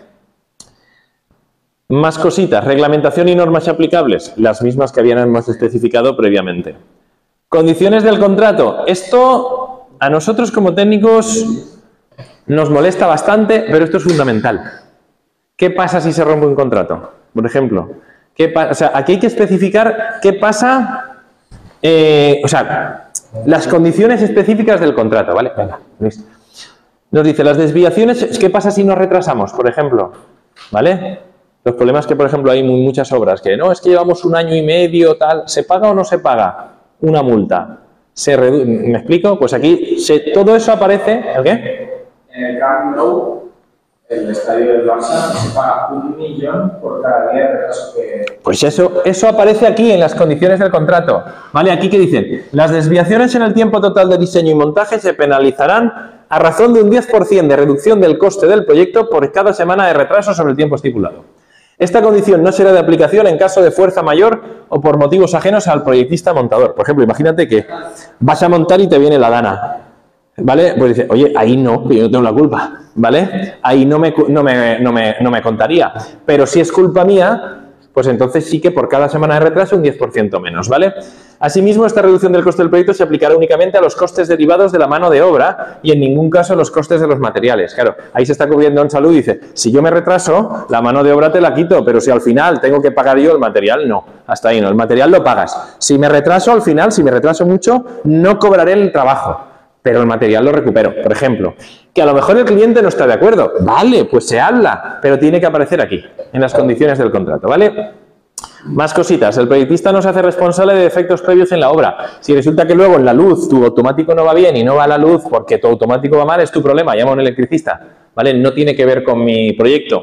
Más cositas. Reglamentación y normas aplicables, las mismas que habíamos especificado previamente. Condiciones del contrato. Esto a nosotros como técnicos nos molesta bastante, pero esto es fundamental. ¿Qué pasa si se rompe un contrato? Por ejemplo, o sea, aquí hay que especificar qué pasa, o sea, las condiciones específicas del contrato, ¿vale? Venga, Luis. Nos dice, las desviaciones, ¿qué pasa si nos retrasamos, por ejemplo? ¿Vale? Los problemas que, por ejemplo, hay muchas obras que, no, es que llevamos 1 año y medio, tal, ¿se paga o no se paga una multa? ¿Me explico? Pues aquí todo eso aparece, ¿el qué? En el Camp Nou, el estadio del Barça, se paga 1 millón por cada día de retraso que... Pues eso aparece aquí en las condiciones del contrato. ¿Vale? Aquí que dicen, las desviaciones en el tiempo total de diseño y montaje se penalizarán a razón de un 10% de reducción del coste del proyecto por cada semana de retraso sobre el tiempo estipulado. Esta condición no será de aplicación en caso de fuerza mayor o por motivos ajenos al proyectista montador. Por ejemplo, imagínate que vas a montar y te viene la gana, ¿vale? Pues dice, oye, ahí no, yo no tengo la culpa, ¿vale? Ahí no me contaría. Pero si es culpa mía, pues entonces sí que por cada semana de retraso un 10% menos, ¿vale? Asimismo, esta reducción del coste del proyecto se aplicará únicamente a los costes derivados de la mano de obra y en ningún caso a los costes de los materiales. Claro, ahí se está cubriendo en salud y dice, si yo me retraso, la mano de obra te la quito, pero si al final tengo que pagar yo el material, no. Hasta ahí no, el material lo pagas. Si me retraso al final, si me retraso mucho, no cobraré el trabajo, pero el material lo recupero. Por ejemplo, que a lo mejor el cliente no está de acuerdo. Vale, pues se habla, pero tiene que aparecer aquí, en las condiciones del contrato, ¿vale? Más cositas. El proyectista no se hace responsable de defectos previos en la obra. Si resulta que luego en la luz tu automático no va bien y no va la luz porque tu automático va mal, es tu problema. Llama a un electricista, ¿vale? No tiene que ver con mi proyecto.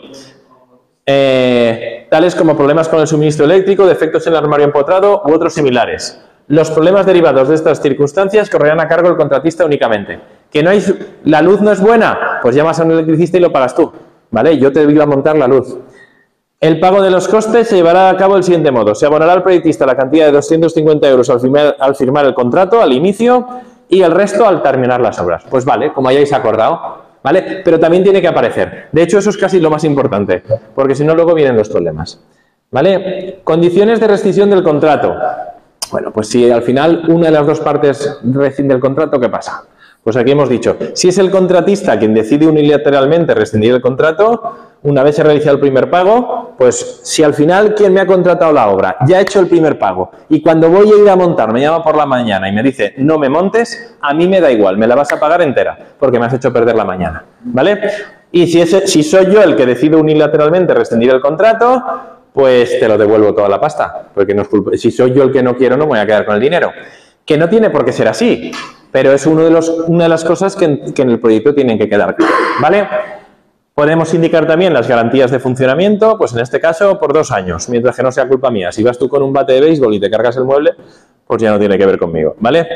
Tales como problemas con el suministro eléctrico, defectos en el armario empotrado u otros similares. Los problemas derivados de estas circunstancias correrán a cargo del contratista únicamente. ¿Que no hay, la luz no es buena? Pues llamas a un electricista y lo pagas tú, ¿vale? Yo te iba a montar la luz. El pago de los costes se llevará a cabo del siguiente modo. Se abonará al proyectista la cantidad de 250 euros al firmar el contrato, al inicio, y el resto al terminar las obras. Pues vale, como hayáis acordado, ¿vale? Pero también tiene que aparecer. De hecho, eso es casi lo más importante, porque si no, luego vienen los problemas, ¿vale? Condiciones de rescisión del contrato. Bueno, pues si al final una de las dos partes rescinde el contrato, ¿qué pasa? Pues aquí hemos dicho, si es el contratista quien decide unilateralmente rescindir el contrato, una vez se realiza el primer pago, pues si al final quien me ha contratado la obra ya ha hecho el primer pago y cuando voy a ir a montar me llama por la mañana y me dice no me montes, a mí me da igual, me la vas a pagar entera porque me has hecho perder la mañana, ¿vale? Y si soy yo el que decido unilateralmente rescindir el contrato, pues te lo devuelvo toda la pasta, porque no es culpa. Si soy yo el que no quiero, no me voy a quedar con el dinero. Que no tiene por qué ser así, pero es una de las cosas que en el proyecto tienen que quedar, ¿vale? Podemos indicar también las garantías de funcionamiento, pues en este caso por 2 años, mientras que no sea culpa mía. Si vas tú con un bate de béisbol y te cargas el mueble, pues ya no tiene que ver conmigo, ¿vale?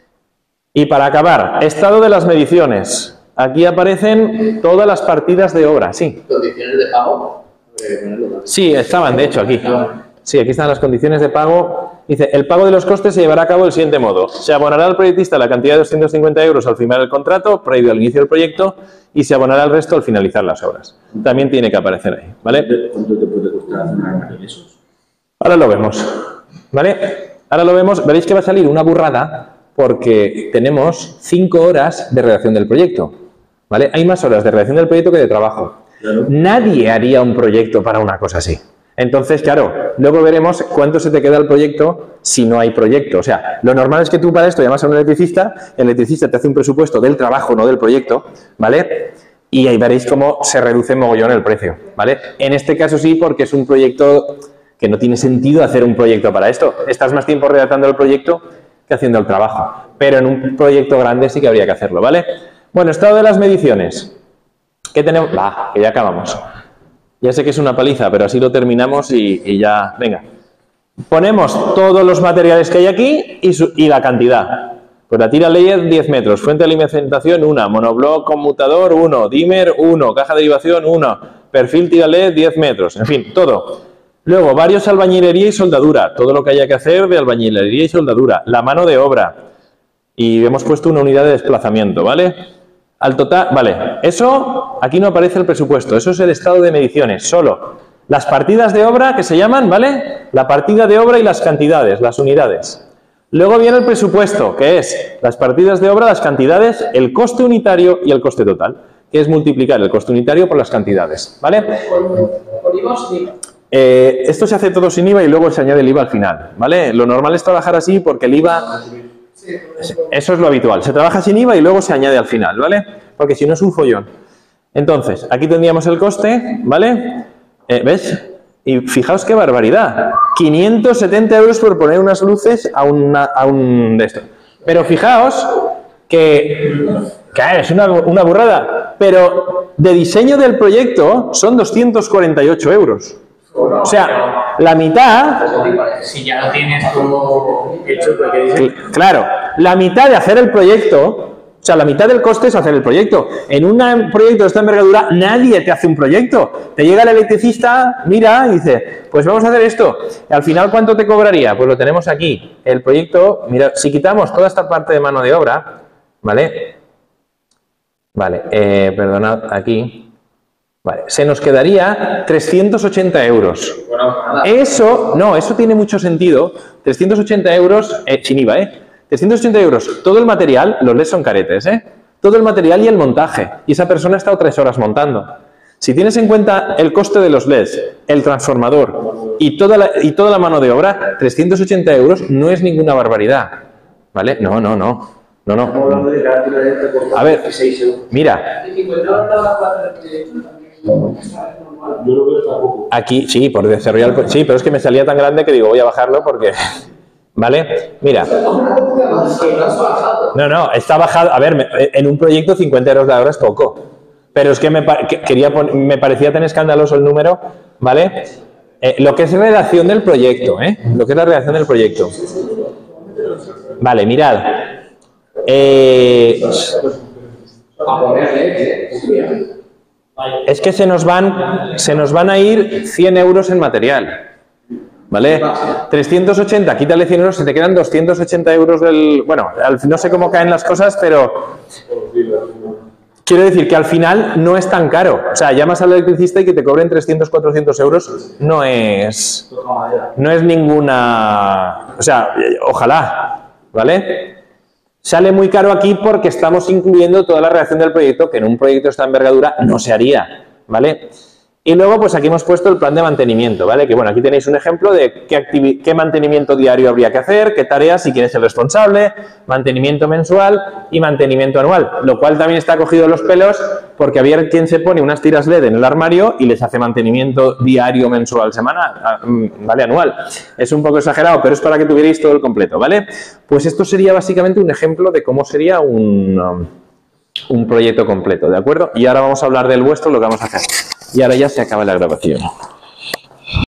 Y para acabar, estado de las mediciones. Aquí aparecen todas las partidas de obra, sí. ¿Condiciones de pago? Sí, estaban de hecho aquí. Sí, aquí están las condiciones de pago. Dice, el pago de los costes se llevará a cabo del siguiente modo. Se abonará al proyectista la cantidad de 250 euros al firmar el contrato, previo al inicio del proyecto, y se abonará el resto al finalizar las obras. También tiene que aparecer ahí, ¿vale? ¿Cuánto te puede costar hacer un armario de esos? Ahora lo vemos, ¿vale? Ahora lo vemos. Veréis que va a salir una burrada porque tenemos 5 horas de redacción del proyecto, ¿vale? Hay más horas de redacción del proyecto que de trabajo. Claro. Nadie haría un proyecto para una cosa así. Entonces, claro, luego veremos cuánto se te queda el proyecto si no hay proyecto. O sea, lo normal es que tú para esto llamas a un electricista, el electricista te hace un presupuesto del trabajo, no del proyecto, ¿vale? y ahí veréis cómo se reduce mogollón el precio, ¿vale? En este caso sí, porque es un proyecto que no tiene sentido hacer un proyecto para esto. Estás más tiempo redactando el proyecto que haciendo el trabajo. Pero en un proyecto grande sí que habría que hacerlo, ¿vale? Bueno, estado de las mediciones. ¿Qué tenemos? Que ya acabamos. Ya sé que es una paliza, pero así lo terminamos y ya... Venga. Ponemos todos los materiales que hay aquí y la cantidad. Pues la tira layer 10 metros, fuente de alimentación 1, monobloc conmutador 1, dimmer 1, caja de derivación 1, perfil tira LED 10 metros, en fin, todo. Luego, varios albañilería y soldadura, todo lo que haya que hacer de albañilería y soldadura, la mano de obra, y hemos puesto una unidad de desplazamiento, ¿vale? Al total, vale, eso, aquí no aparece el presupuesto, eso es el estado de mediciones, solo las partidas de obra que se llaman, ¿vale? La partida de obra y las cantidades, las unidades. Luego viene el presupuesto, que es las partidas de obra, las cantidades, el coste unitario y el coste total, que es multiplicar el coste unitario por las cantidades, ¿vale? ¿Por IVA o sin IVA? Esto se hace todo sin IVA y luego se añade el IVA al final, ¿vale? Lo normal es trabajar así porque el IVA, eso es lo habitual, se trabaja sin IVA y luego se añade al final, ¿vale? Porque si no es un follón. Entonces, aquí tendríamos el coste, ¿vale? ¿Ves? Y fijaos qué barbaridad, 570 euros por poner unas luces a un de esto. Pero fijaos que es una burrada, pero de diseño del proyecto son 248 euros. O sea, la mitad... Si ya lo tienes todo hecho, Claro, la mitad de hacer el proyecto... O sea, la mitad del coste es hacer el proyecto. En un proyecto de esta envergadura, nadie te hace un proyecto. Te llega el electricista, mira y dice, pues vamos a hacer esto. Y al final, ¿cuánto te cobraría? Pues lo tenemos aquí. El proyecto, mira, si quitamos toda esta parte de mano de obra, ¿vale? Vale, perdonad, aquí. Vale, se nos quedaría 380 euros. Eso, no, eso tiene mucho sentido. 380 euros, sin IVA, 380 euros, todo el material, los LEDs son caretes, todo el material y el montaje. Y esa persona ha estado 3 horas montando. Si tienes en cuenta el coste de los LEDs, el transformador y toda la mano de obra, 380 euros no es ninguna barbaridad. ¿Vale? No. A ver, mira. Aquí, sí, por desarrollar... Sí, pero es que me salía tan grande que digo, voy a bajarlo porque... ¿Vale? Mira. No, está bajado. A ver, en un proyecto 50 euros la hora es poco. Pero es que me parecía tan escandaloso el número, ¿vale? Lo que es redacción del proyecto, Lo que es la redacción del proyecto. Vale, mirad. Es que se nos van a ir 100 euros en material. ¿Vale? 380, quítale 100 euros, se te quedan 280 euros del... Bueno, no sé cómo caen las cosas, pero... Quiero decir que al final no es tan caro. O sea, llamas al electricista y que te cobren 300, 400 euros no es ninguna... O sea, ojalá, ¿vale? Sale muy caro aquí porque estamos incluyendo toda la redacción del proyecto, que en un proyecto de esta envergadura no se haría, ¿vale? Y luego, pues aquí hemos puesto el plan de mantenimiento, ¿vale? Que bueno, aquí tenéis un ejemplo de qué mantenimiento diario habría que hacer, qué tareas, si quién es el responsable, mantenimiento mensual y mantenimiento anual, lo cual también está cogido los pelos porque había quien se pone unas tiras LED en el armario y les hace mantenimiento diario, mensual, semanal, ¿vale? Anual. Es un poco exagerado, pero es para que tuvierais todo el completo, ¿vale? Pues esto sería básicamente un ejemplo de cómo sería un proyecto completo, ¿de acuerdo? Y ahora vamos a hablar del vuestro, lo que vamos a hacer. Y ahora ya se acaba la grabación.